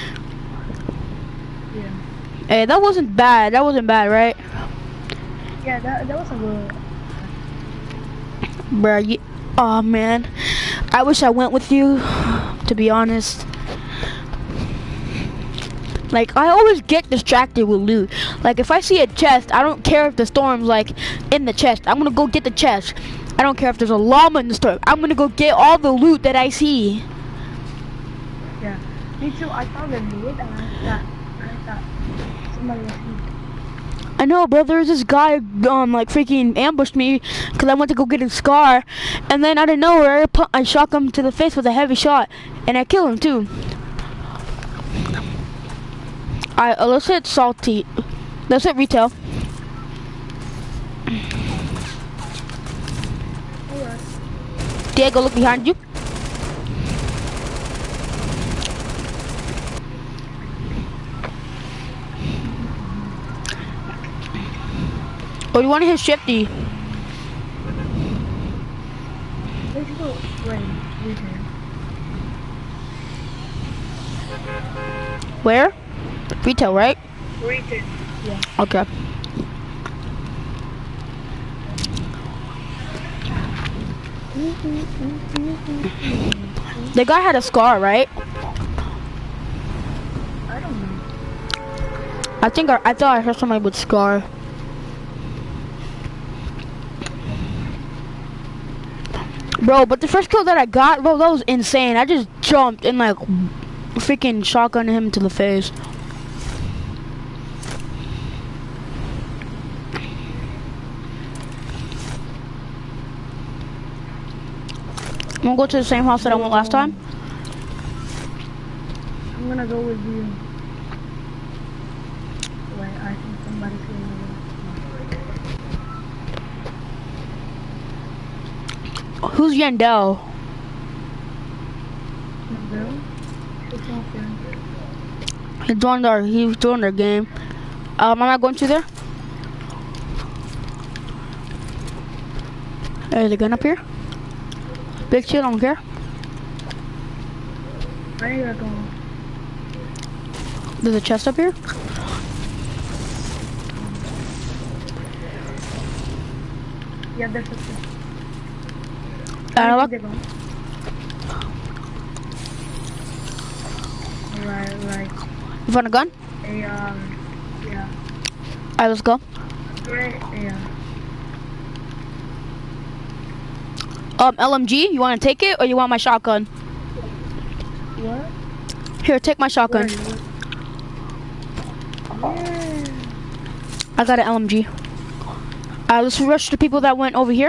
Yeah. Hey, that wasn't bad. That wasn't bad, right? Yeah, that was a good. Bruh, oh man. I wish I went with you, to be honest. Like, I always get distracted with loot. Like, if I see a chest, I don't care if the storm's, like, in the chest. I'm gonna go get the chest. I don't care if there's a llama in the storm. I'm gonna go get all the loot that I see. Yeah. Me too. I saw the loot and I thought somebody was here. I know, bro. There's this guy, like, freaking ambushed me because I went to go get his scar. And then out of nowhere, I shot him to the face with a heavy shot. And I killed him, too. Alright, let's hit salty. Let's hit retail. Alright. Diego, look behind you. Oh, you want to hit Shifty? Let's go retail. Where? Retail, right? Retail. Yeah. Okay. The guy had a scar, right? I don't know. I thought I heard somebody with scar. Bro, but the first kill that I got, bro, that was insane. I just jumped and like freaking shotgunned him to the face. I'm gonna go to the same house that I went last time. I'm gonna go with you. Wait, I think somebody's going Who's Yandel? to He's doing their game. Am I going to there? There's a gun up here. Big shit, I don't care. Where are you going? There's a chest up here. Yeah, there's a chest. Look. Right. You found a gun? Yeah. Alright, let's go. Right, yeah. LMG, you want to take it or you want my shotgun? What? Here, take my shotgun. Yeah. I got an LMG. Let's rush the people that went over here.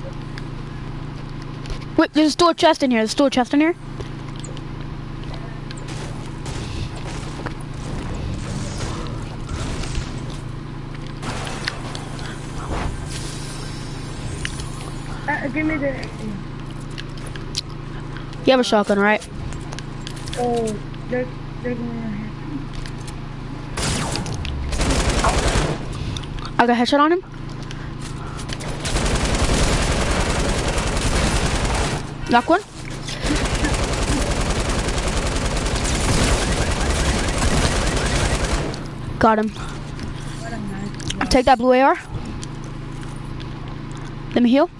Wait, there's still a chest in here. There's still a chest in here. Give me the... You have a shotgun, right? Oh, they're going ahead. I got a headshot on him. Knock one. Got him. What a nice... Take that blue AR. Let me heal.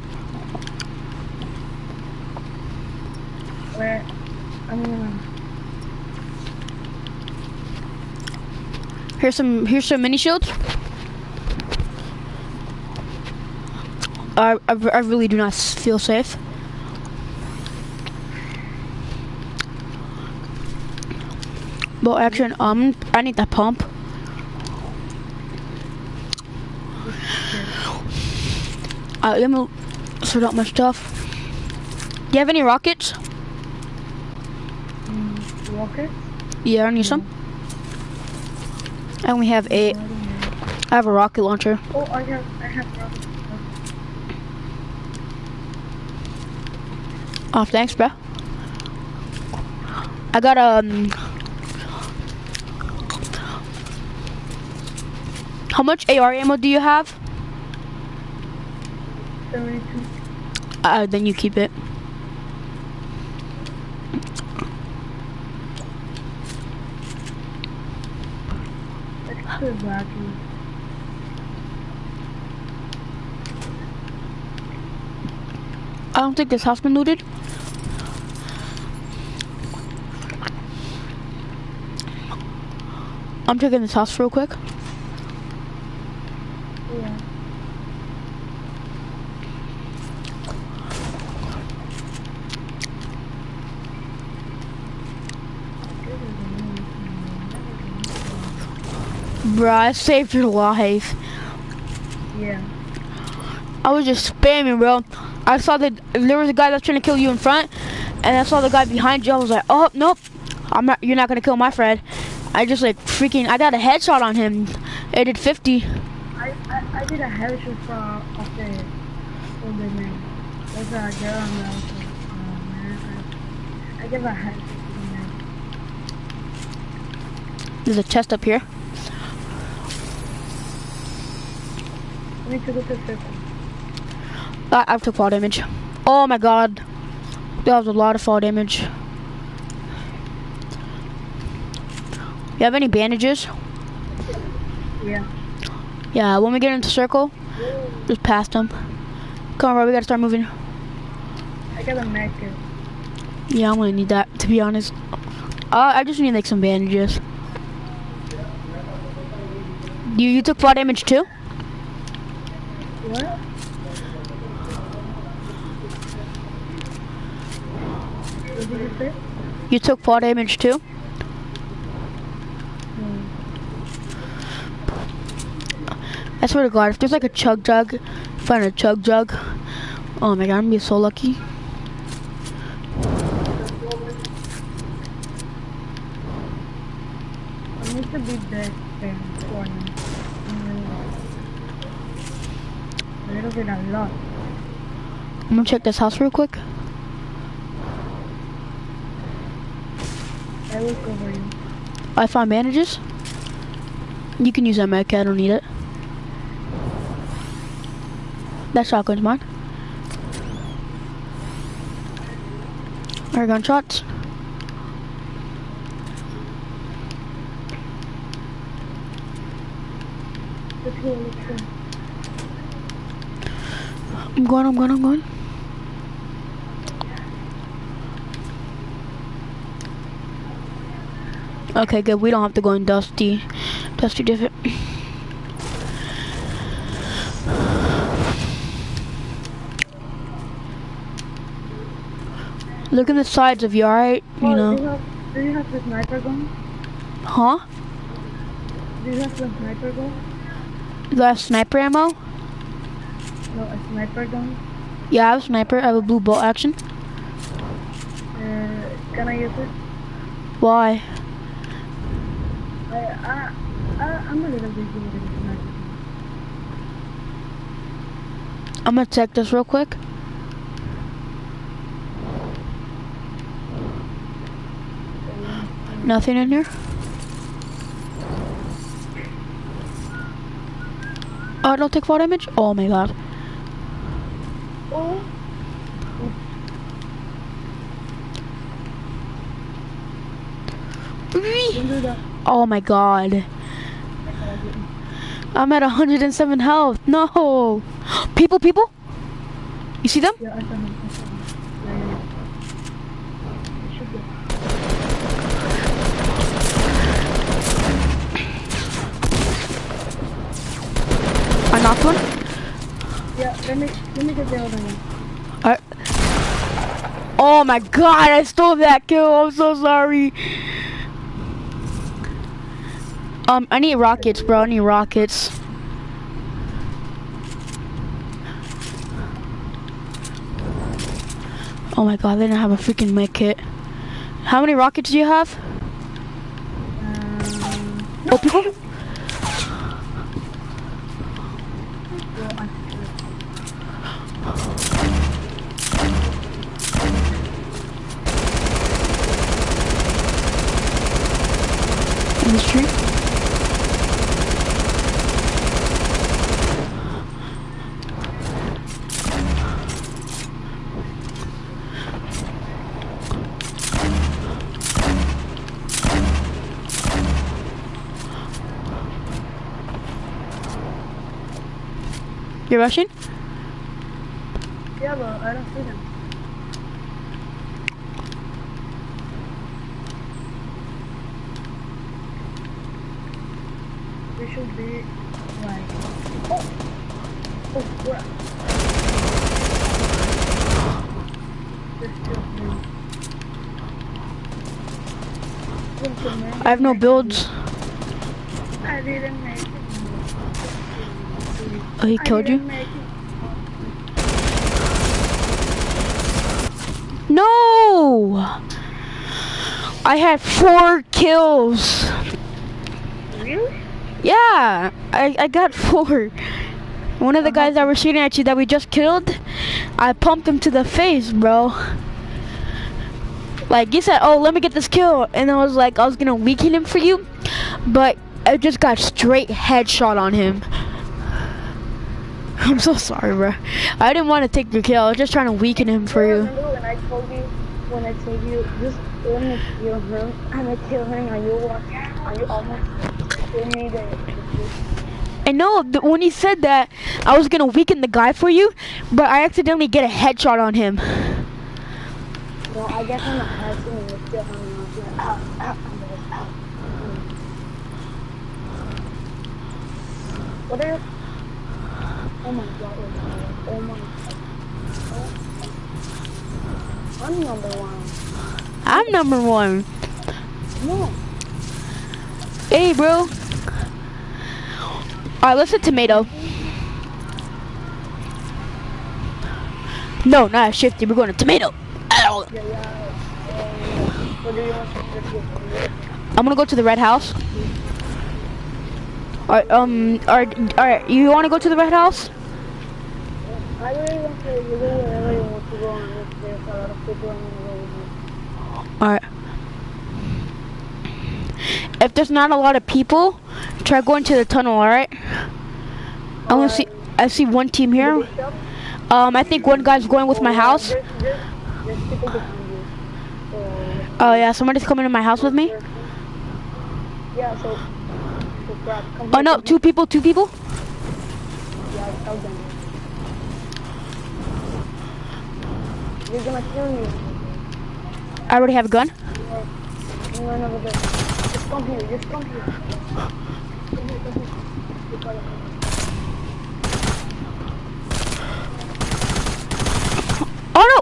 Where? I'm gonna... Here's some mini shields. I really do not feel safe. Well, actually, I need that pump. Let me sort out my stuff. Do you have any rockets? Rocket? Yeah, I need some. I only have 8. I have a rocket launcher. Oh, I have rocket. Oh, thanks, bro. I got how much AR ammo do you have? 72. Then you keep it. That's too wacky. I don't think this house been looted. I'm checking this house real quick. Yeah. Bruh, I saved your life. Yeah. I was just spamming, bro. I saw that there was a guy that's trying to kill you in front, and I saw the guy behind you. I was like, oh, nope. You're not gonna kill my friend. I just like freaking, I got a headshot on him. It did 50. I did a headshot from the man. There's a girl on the outside. Oh man, I give a headshot to the man. There's a chest up here. We need to go to the circle. I took fall damage. Oh my god. That was a lot of fall damage. You have any bandages? Yeah. Yeah, when we get into circle, just past them. Come on, bro, we gotta start moving. I got a med kit. Yeah, I'm gonna need that, to be honest. I just need like some bandages. You took fall damage too? What? What did you say? You took fall damage too? I swear to God, if there's like a chug jug, find a chug jug. Oh my God, I'm gonna be so lucky. I need to be dead then for him. A little bit, a lot. I'm gonna check this house real quick. I will cover you. I found bandages. You can use that med kit, I don't need it. That shotgun's mine. Our gunshots. Let's go, let's go. I'm going. Okay, good. We don't have to go in Dusty Divot. Look at the sides of you, alright? You know. Do you have the sniper gun? Huh? Do you have the sniper gun? Do I have sniper ammo? No, a sniper gun. Yeah, I have a sniper. I have a blue bolt action. Can I use it? Why? I'm a little busy with the sniper gun. I'm gonna check this real quick. Nothing in here. Oh, don't take fall damage? Oh my God. Oh. Don't do that. Oh my God. I'm at 107 health. No. People. You see them? Yeah, I saw him. Yeah. I should go. I knocked one. Yeah, let me get the other one. Alright. Oh my God, I stole that kill. I'm so sorry. I need rockets, bro. I need rockets. Oh my God, they didn't have a freaking med kit. How many rockets do you have? Oh, people? In this tree? You're rushing? Yeah, but I don't see them. There should be like oh crap. I have no builds. I didn't make it. Oh, he killed you? No! I had 4 kills. Really? Yeah, I got 4. One of the guys that were shooting at you that we just killed, I pumped him to the face, bro. Like, he said, oh, let me get this kill. And I was like, I was gonna weaken him for you. But I just got straight headshot on him. I'm so sorry, bro. I didn't want to take your kill. I was just trying to weaken him for you. Remember when I told you, just let me kill him, and I kill him, and you almost gave me the I know, when he said that, I was gonna weaken the guy for you, but I accidentally get a headshot on him. No, I guess I'm not harassing you, still hanging on. What are you? Oh my god, oh my god. I'm number 1. I'm number 1. No. Hey, bro. Alright, let's hit tomato. No, not Shifty. We're going to tomato. Ow. Yeah. What do you want to do? I'm gonna go to the red house. Alright, you wanna go to the red house? I really want to go wherever you want to go, and if there's a lot of people, I'm gonna go with you. Alright. If there's not a lot of people, try going to the tunnel, alright? I see one team here. I think one guy's going with my house. There's people behind you. Oh yeah, somebody's coming to my house with me? Yeah, so grab. Oh no, 2 people. Yeah, tell them. They're gonna kill you. I already have a gun. No, over there. Just come here. Come here. Oh no!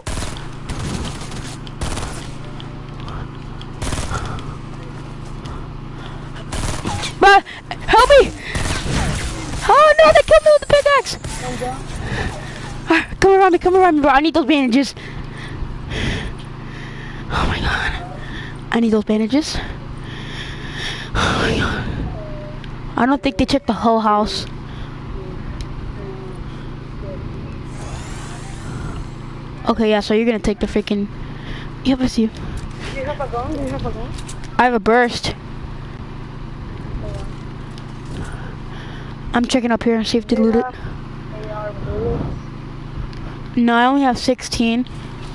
Help me! Oh no, they killed me with the pickaxe! Come around me, bro. I need those bandages. Oh my god. I need those bandages. Oh my god. I don't think they checked the whole house. Okay, yeah, so you're gonna take the freaking... Yep, I see you. Do you have a gun? I have a burst. I'm checking up here and see if they loot it. AR bullets? No, I only have 16.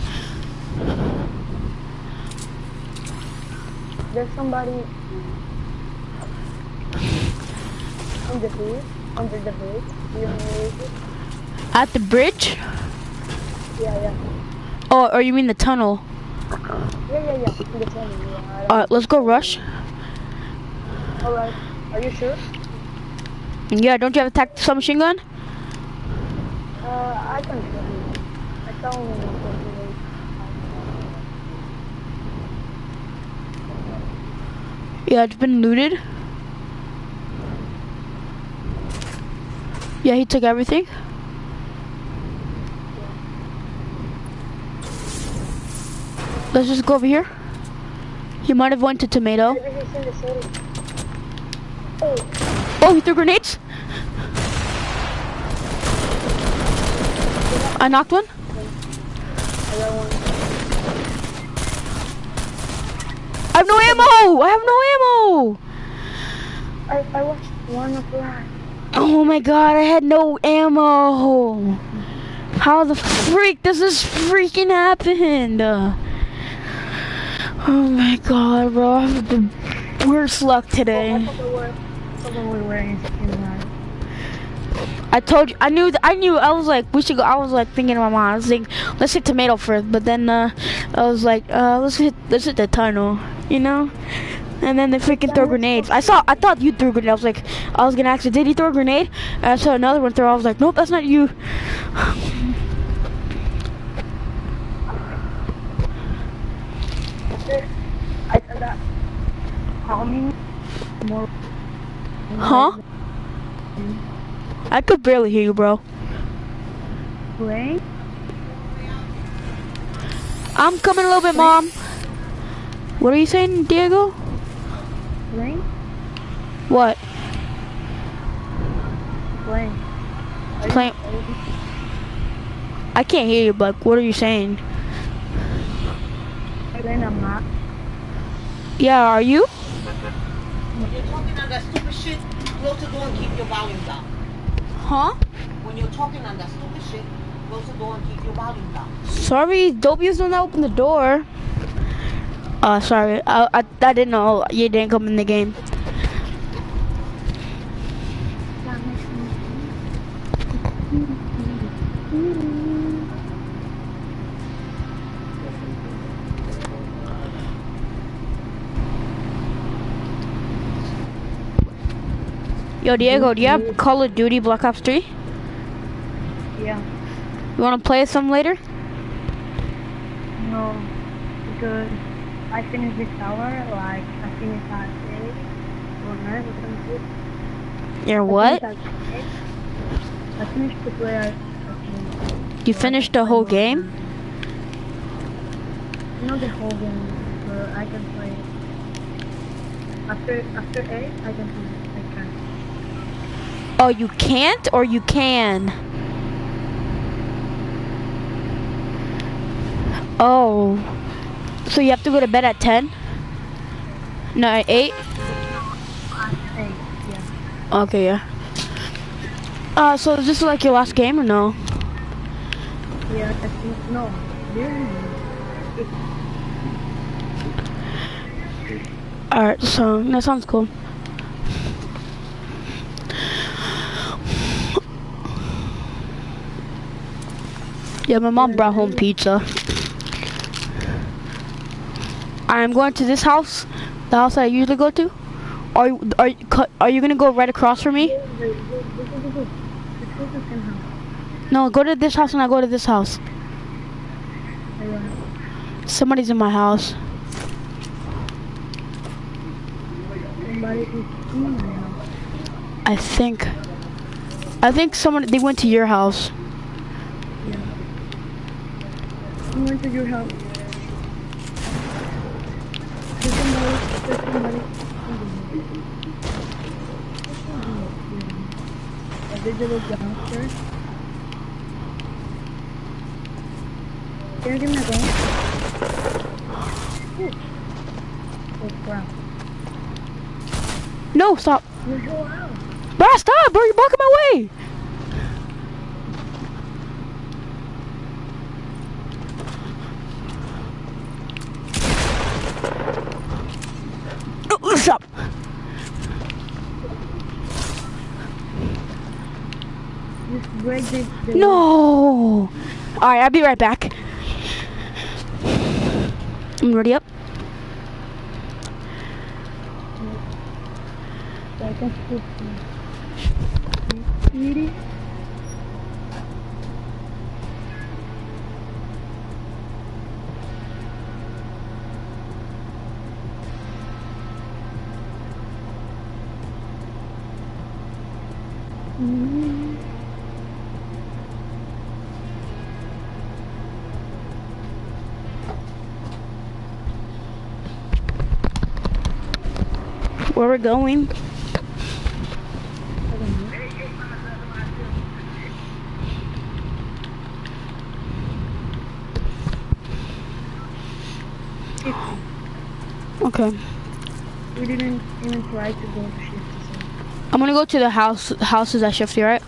There's somebody on the bridge, under the bridge. Do you know where it is? At the bridge? Yeah. Oh, or you mean the tunnel? Yeah. In the tunnel, yeah. Alright, let's go rush. Alright, are you sure? Yeah, don't you have a tactical submachine gun? I can show you. I don't know. Yeah, it's been looted. Yeah, he took everything. Let's just go over here. He might have went to tomato. Oh, he threw grenades. I knocked one. I have no ammo! I watched one of that. Oh my god, I had no ammo. How the freak does this freaking happen? Oh my god, bro, I have the worst luck today. I told you, I knew, I was like, we should go, I was like thinking in my mind, I was like, let's hit tomato first, but then, I was like, let's hit the tunnel, you know? And then they freaking throw grenades. I thought you threw a grenade. I was gonna ask you, did he throw a grenade? And I saw another one throw. I was like, nope, that's not you. I said that. Call me more. Huh? I could barely hear you, bro. Play? I'm coming a little bit, Mom. What are you saying, Diego? Play? What? Play. Playing. I can't hear you, but what are you saying? Playing a map. Yeah, are you? When you're talking on that stupid shit, close the door and keep your volume down. Huh? When you're talking on that stupid shit, close the door and keep your volume down. Sorry, Dobius don't open the door. Sorry, I didn't know you didn't come in the game. Yo, Diego, do you have Call of Duty Black Ops 3? Yeah. You want to play some later? No. Because I finished this hour, like, I finished at 8 or 9 or something. You're what? I finished the play at You finished the whole game? Not the whole game, but I can play it. After 8, I can play it. I can. Oh, you can't or you can? Oh. So you have to go to bed at 10? No, at 8? At 8, yeah. Okay, yeah. So is this like your last game or no? Yeah, I think, no. Alright, so that sounds cool. Yeah, my mom brought home pizza. I'm going to this house, the house that I usually go to. Are you gonna go right across from me? No, go to this house and I go to this house. Somebody's in my house. I think they went to your house. Who went to your house? There's somebody. Did you look downstairs? Can you give me a gun? Oh crap. No, stop. You go out. Bro, stop, bro, you're blocking my way. Oh, stop. Just break this. No. Alright, I'll be right back. I'm ready up. I can put sweetie. Where we're going? Okay. We didn't even try to go to shift. I'm gonna go to the houses at Shifty, right?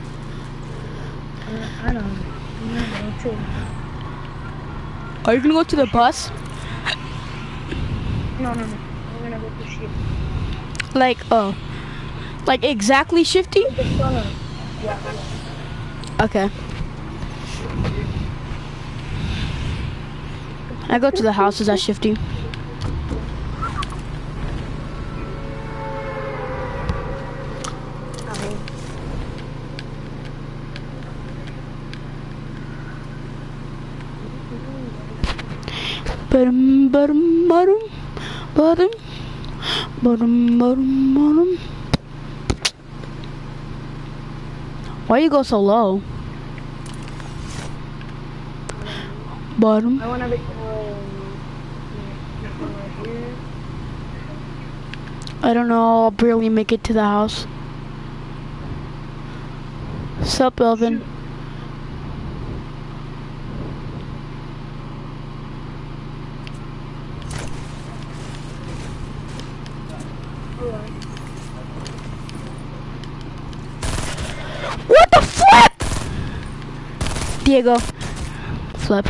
I don't know. Too. Are you gonna go to the bus? No. We're gonna go to shift. Like exactly Shifty? Yeah. Okay. I go to the houses at Shifty. Bottom, bottom, bottom, bottom, bottom, bottom, bottom. Why you go so low? Bottom. I wanna be. I don't know. I'll barely make it to the house. Sup, Elvin? What the flip? Diego. Flip.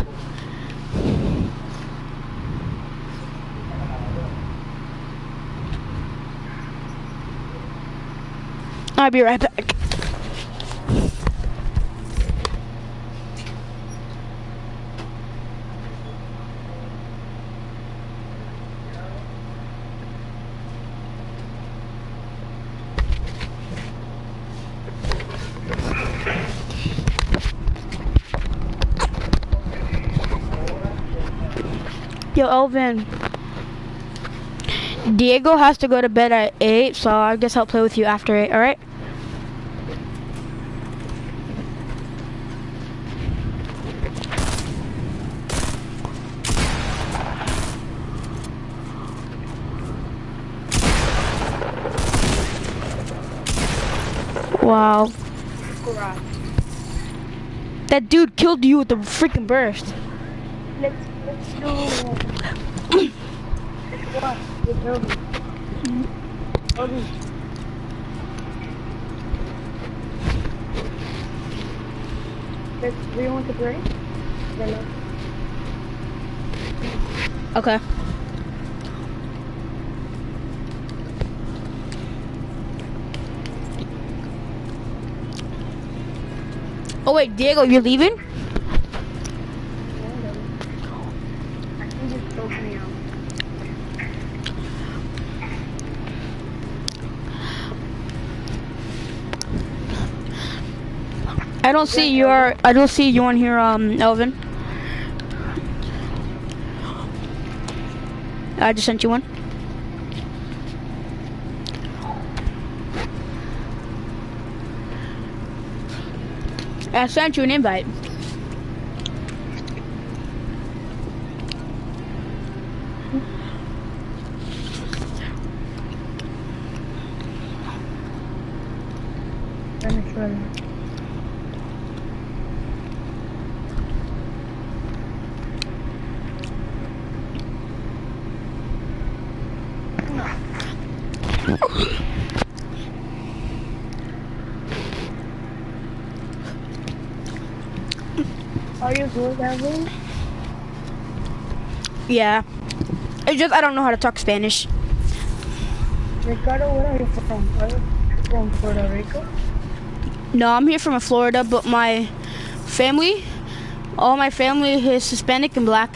I'll be right back. Yo, Elvin. Diego has to go to bed at 8, so I guess I'll play with you after 8, alright? Wow. That dude killed you with the freaking burst. Let's do. What? With Obi. Obi. Do you want to play? Okay. Oh wait, Diego, you're leaving? I think just broke me out. I don't see you on here, Elvin. I just sent you one. I sent you an invite. Let me try. Are you good, Elvin? Yeah. It's just I don't know how to talk Spanish. Ricardo, where are you from? Are you from Puerto Rico? No, I'm here from Florida, but my family, all my family is Hispanic and black.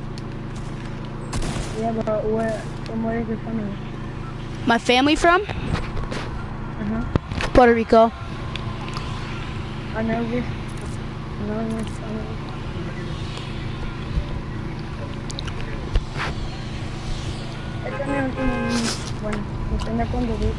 Yeah, but from where is your family? My family from Uh-huh. Puerto Rico. I know this. Bueno, depende cuando vi.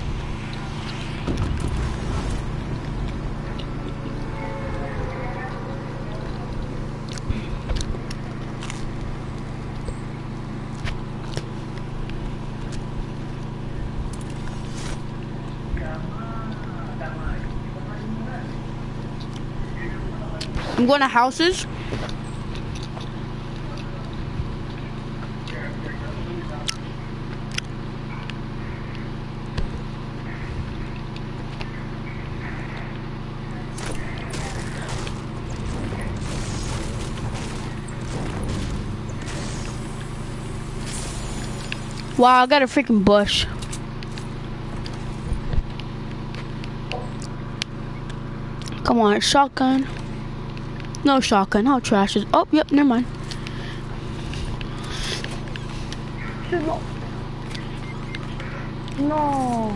I'm going to houses. Wow, I got a freaking bush. Come on, shotgun. No shotgun, how trash is. Oh, yep, never mind. No.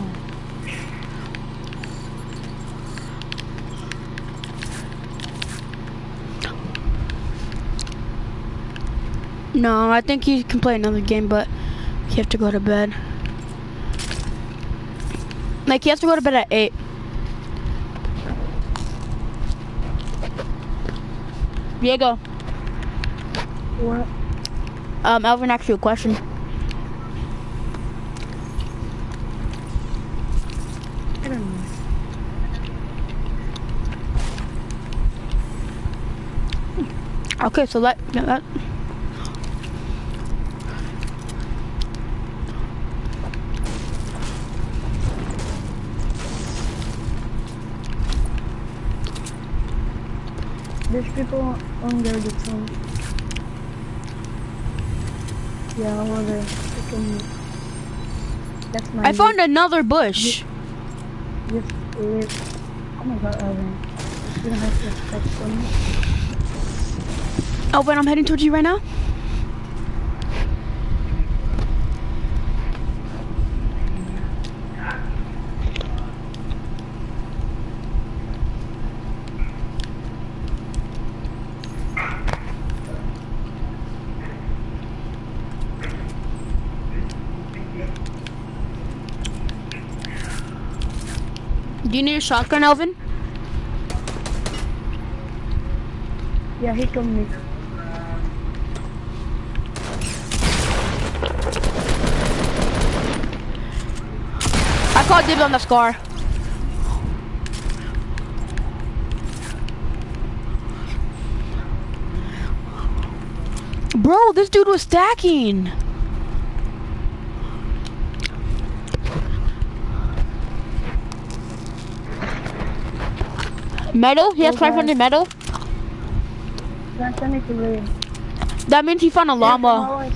No, I think he can play another game, but he has to go to bed. Like, he has to go to bed at 8. Diego. What? Alvin asked you a question. I don't know. Okay, so that. There's people under the phone. Yeah, over there. That's my. I found another bush. This is. Oh my god, Alvin. You don't have to expect from me. Alvin, I'm heading towards you right now. Do you need a shotgun, Alvin? Yeah, he told me. I called dibs on the scar. Bro, this dude was stacking. Metal? He has 500 metal? That's anything. That means he found a llama.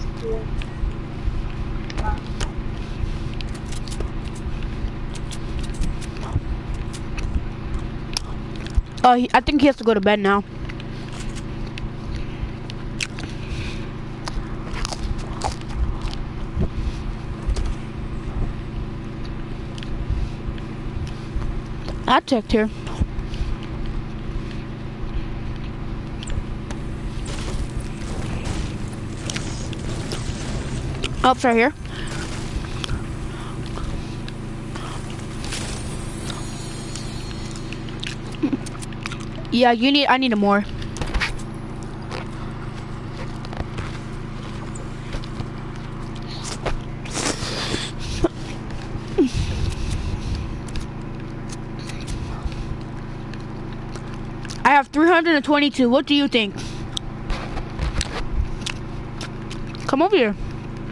Oh, I think he has to go to bed now. I checked here. Oh, it's right here. Yeah, I need more. I have 322. What do you think? Come over here.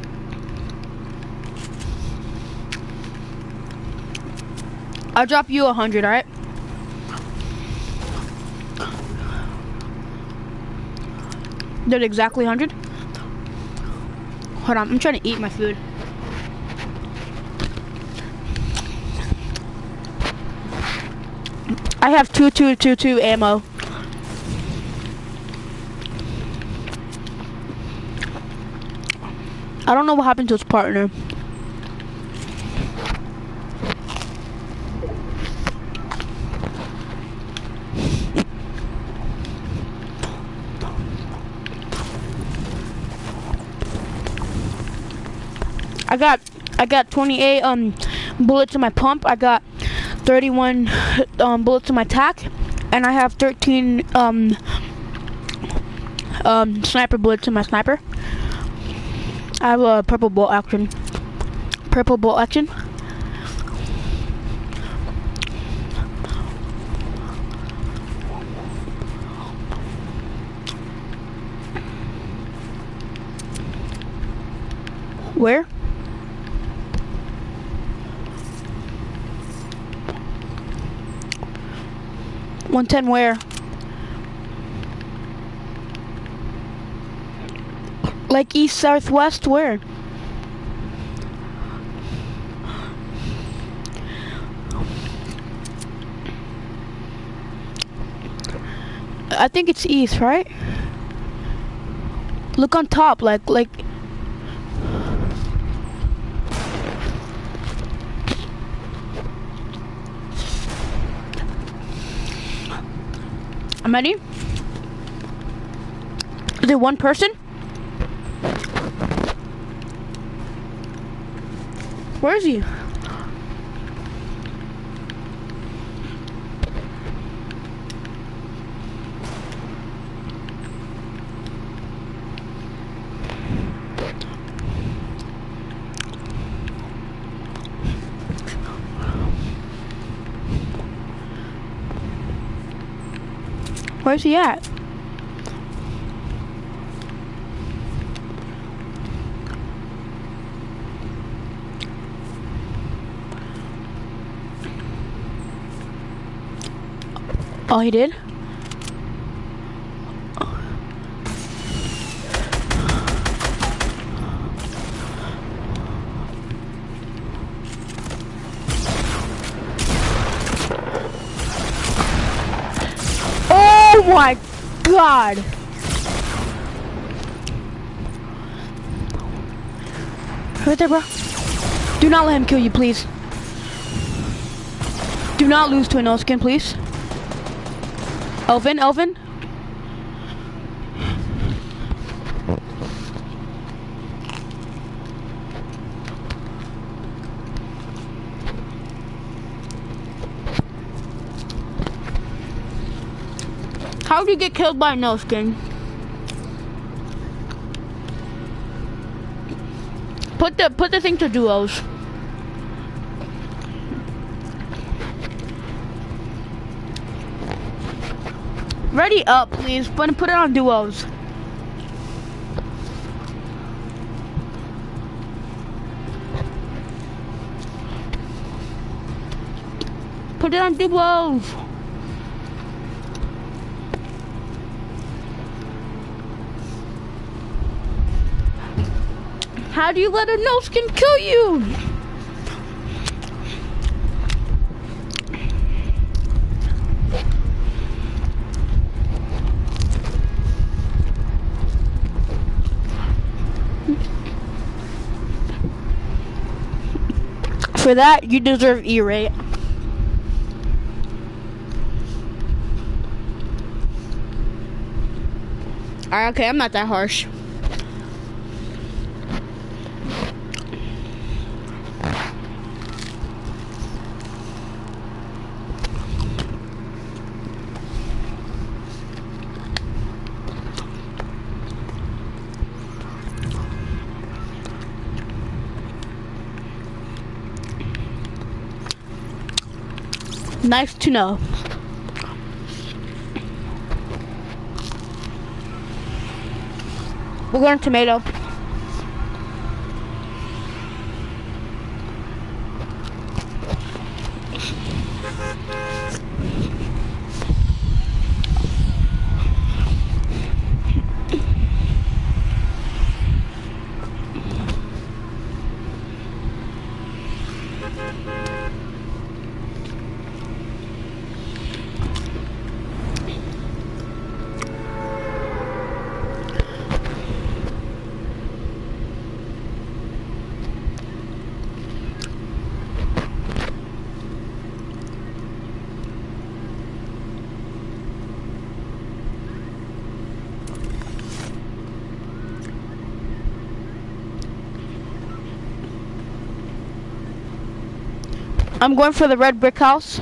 I'll drop you 100, alright? Did exactly 100? Hold on, I'm trying to eat my food. I have 2222 ammo. I don't know what happened to his partner. I got 28 bullets in my pump. I got 31 bullets in my tac, and I have 13 sniper bullets in my sniper. I have a purple bolt action. Purple bolt action. Where? $110 where? Like east, southwest, where? I think it's east, right? Look on top, like. I'm ready. Is it one person? Where is he? Where's he at? Oh, he did? Oh my God! Right there, bro. Do not let him kill you, please. Do not lose to a no skin, please. Elvin, Elvin. How did you get killed by no skin? Put the thing to duos. Ready up, please. Put it on duos. Put it on duos. How do you let a no skin kill you? For that, you deserve E-rate. Alright, okay, I'm not that harsh. Nice to know. We're going to tomato. I'm going for the red brick house.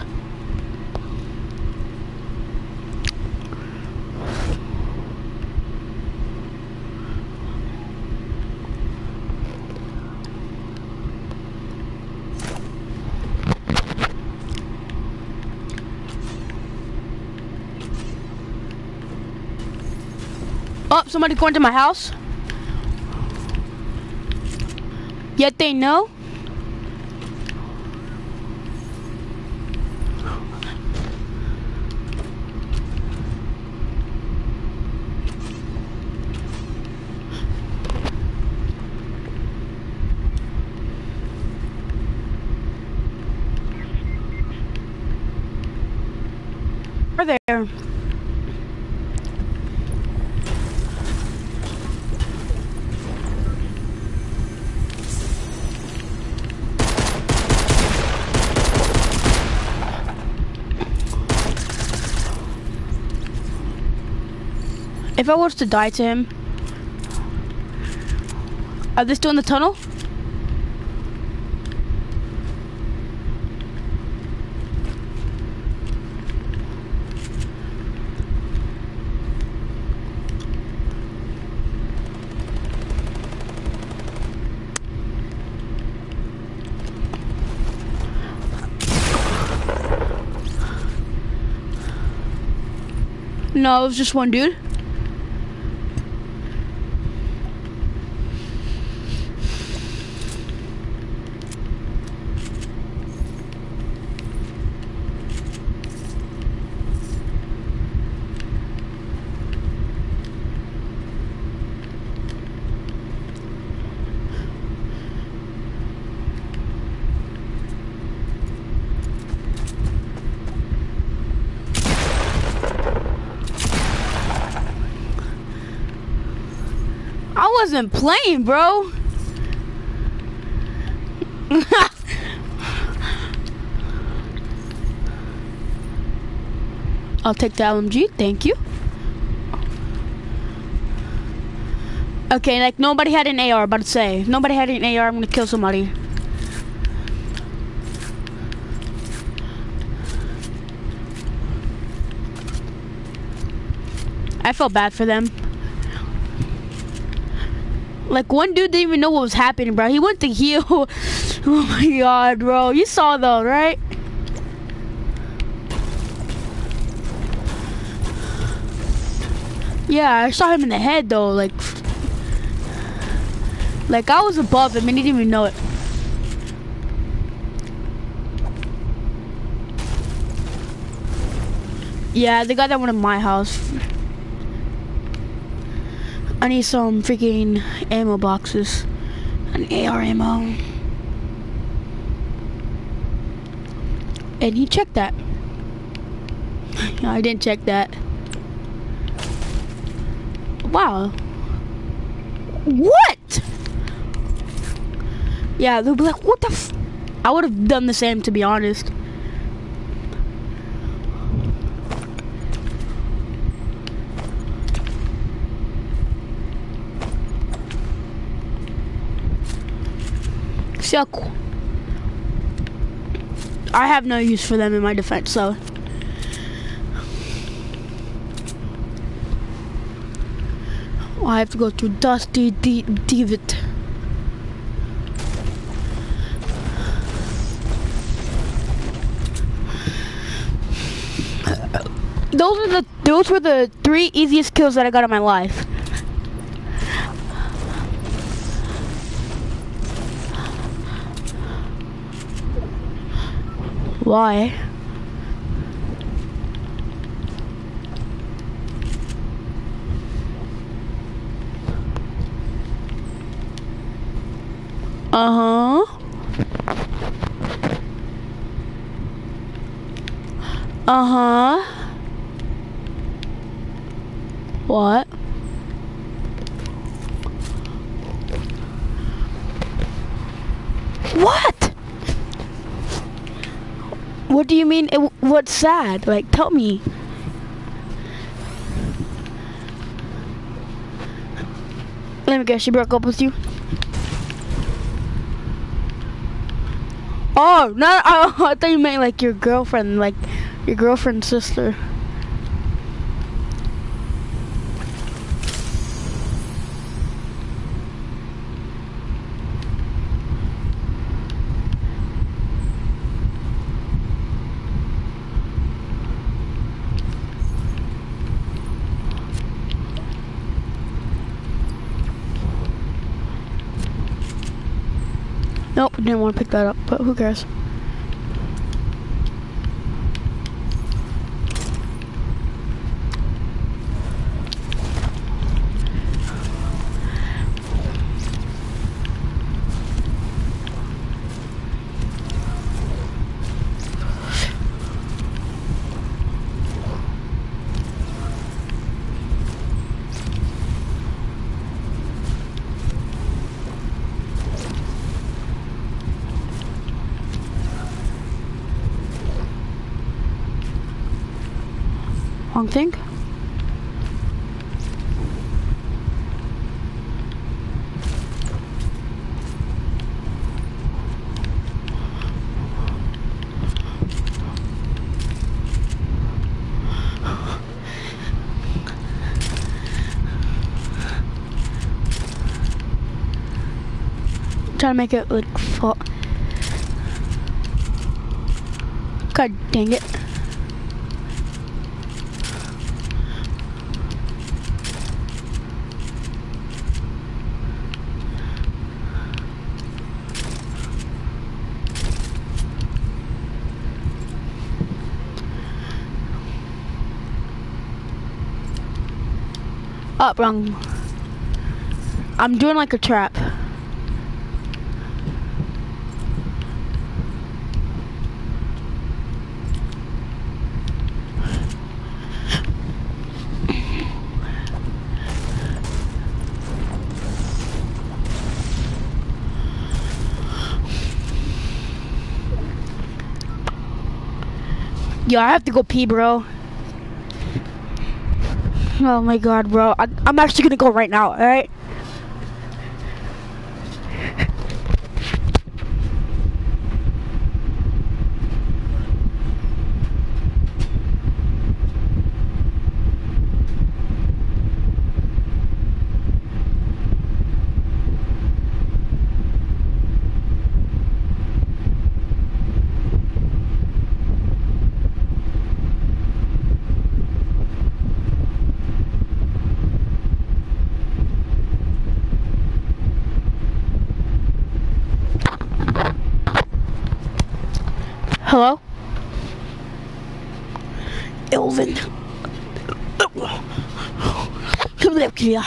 Oh, somebody going to my house? Yet they know? Are there? If I was to die to him, are they still in the tunnel? No, it was just one dude. I wasn't playing, bro. I'll take the LMG, thank you. Okay, like nobody had an AR, about to say. If nobody had an AR, I'm gonna kill somebody. I felt bad for them. Like one dude didn't even know what was happening, bro. He went to heal. Oh my god, bro. You saw though, right? Yeah, I saw him in the head though, like I was above him and he didn't even know it. Yeah, they got that one in my house. I need some freaking ammo boxes. An AR ammo. And you checked that. No, I didn't check that. Wow. What? Yeah, they'll be like, what the f? I would have done the same, to be honest. See how cool. I have no use for them in my defense, so. I have to go through Dusty Devitt. Those were the 3 easiest kills that I got in my life. Why? Uh-huh. Uh-huh. What? What? What do you mean, what's sad? Like, tell me. Let me guess, she broke up with you? Oh, no, I thought you meant like your girlfriend, like your girlfriend's sister. Nope, didn't want to pick that up, but who cares? Wrong thing? Trying to make it like fall. God dang it. Up, wrong. I'm doing like a trap. Yo, I have to go pee, bro. Oh my god, bro. I'm actually gonna go right now, alright? Hello? Elvin. Come back here.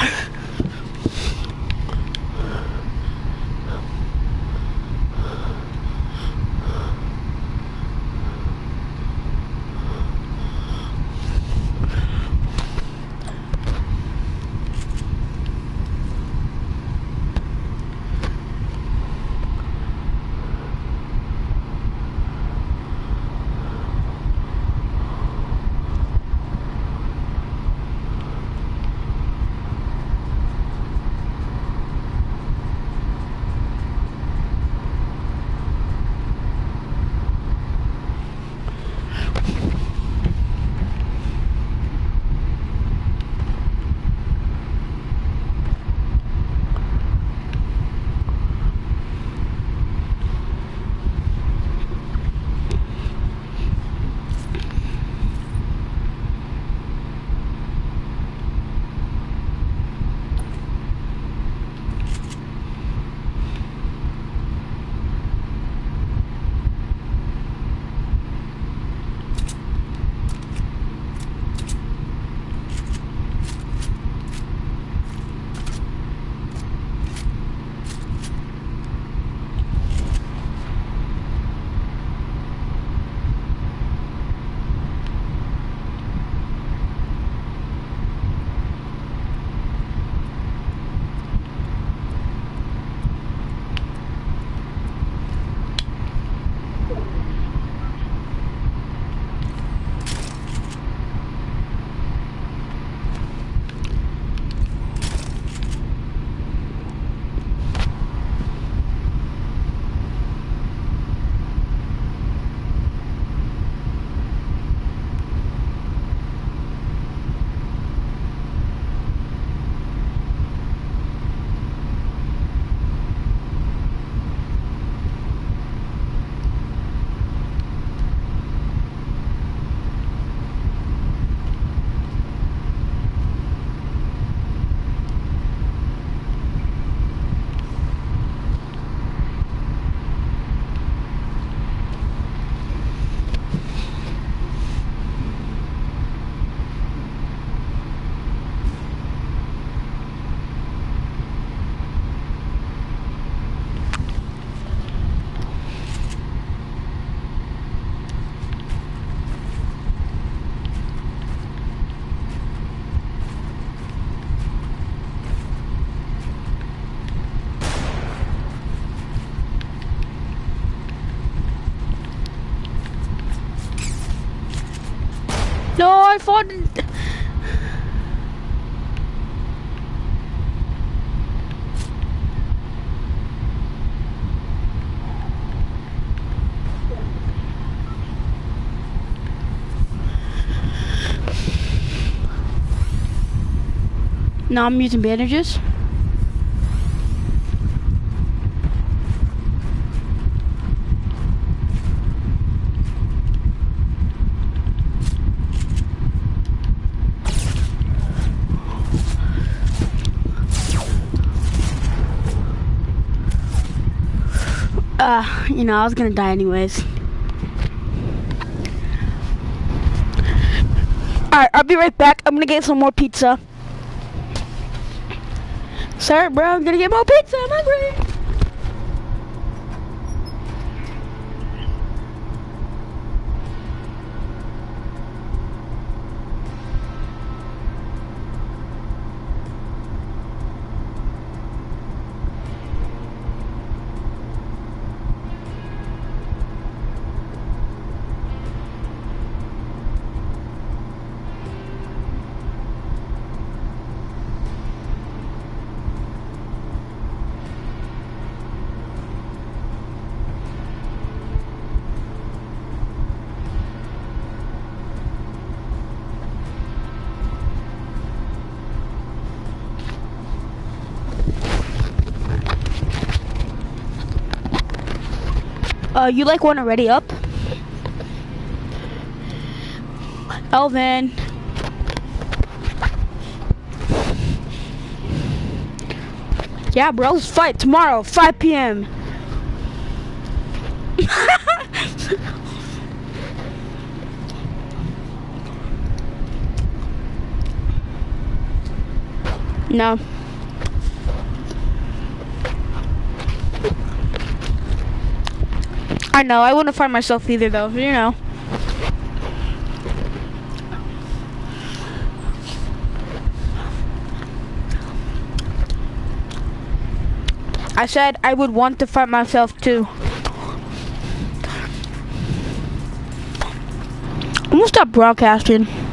No, I fought. Now I'm using bandages. You know, I was gonna die anyways. Alright, I'll be right back. I'm gonna get some more pizza. Sorry, bro. I'm gonna get more pizza. I'm hungry. You like one already up? Elvin. Yeah, bro, let's fight tomorrow, 5 p.m. No. I know, I wouldn't find myself either though, you know. I said I would want to fight myself too. I'm gonna stop broadcasting.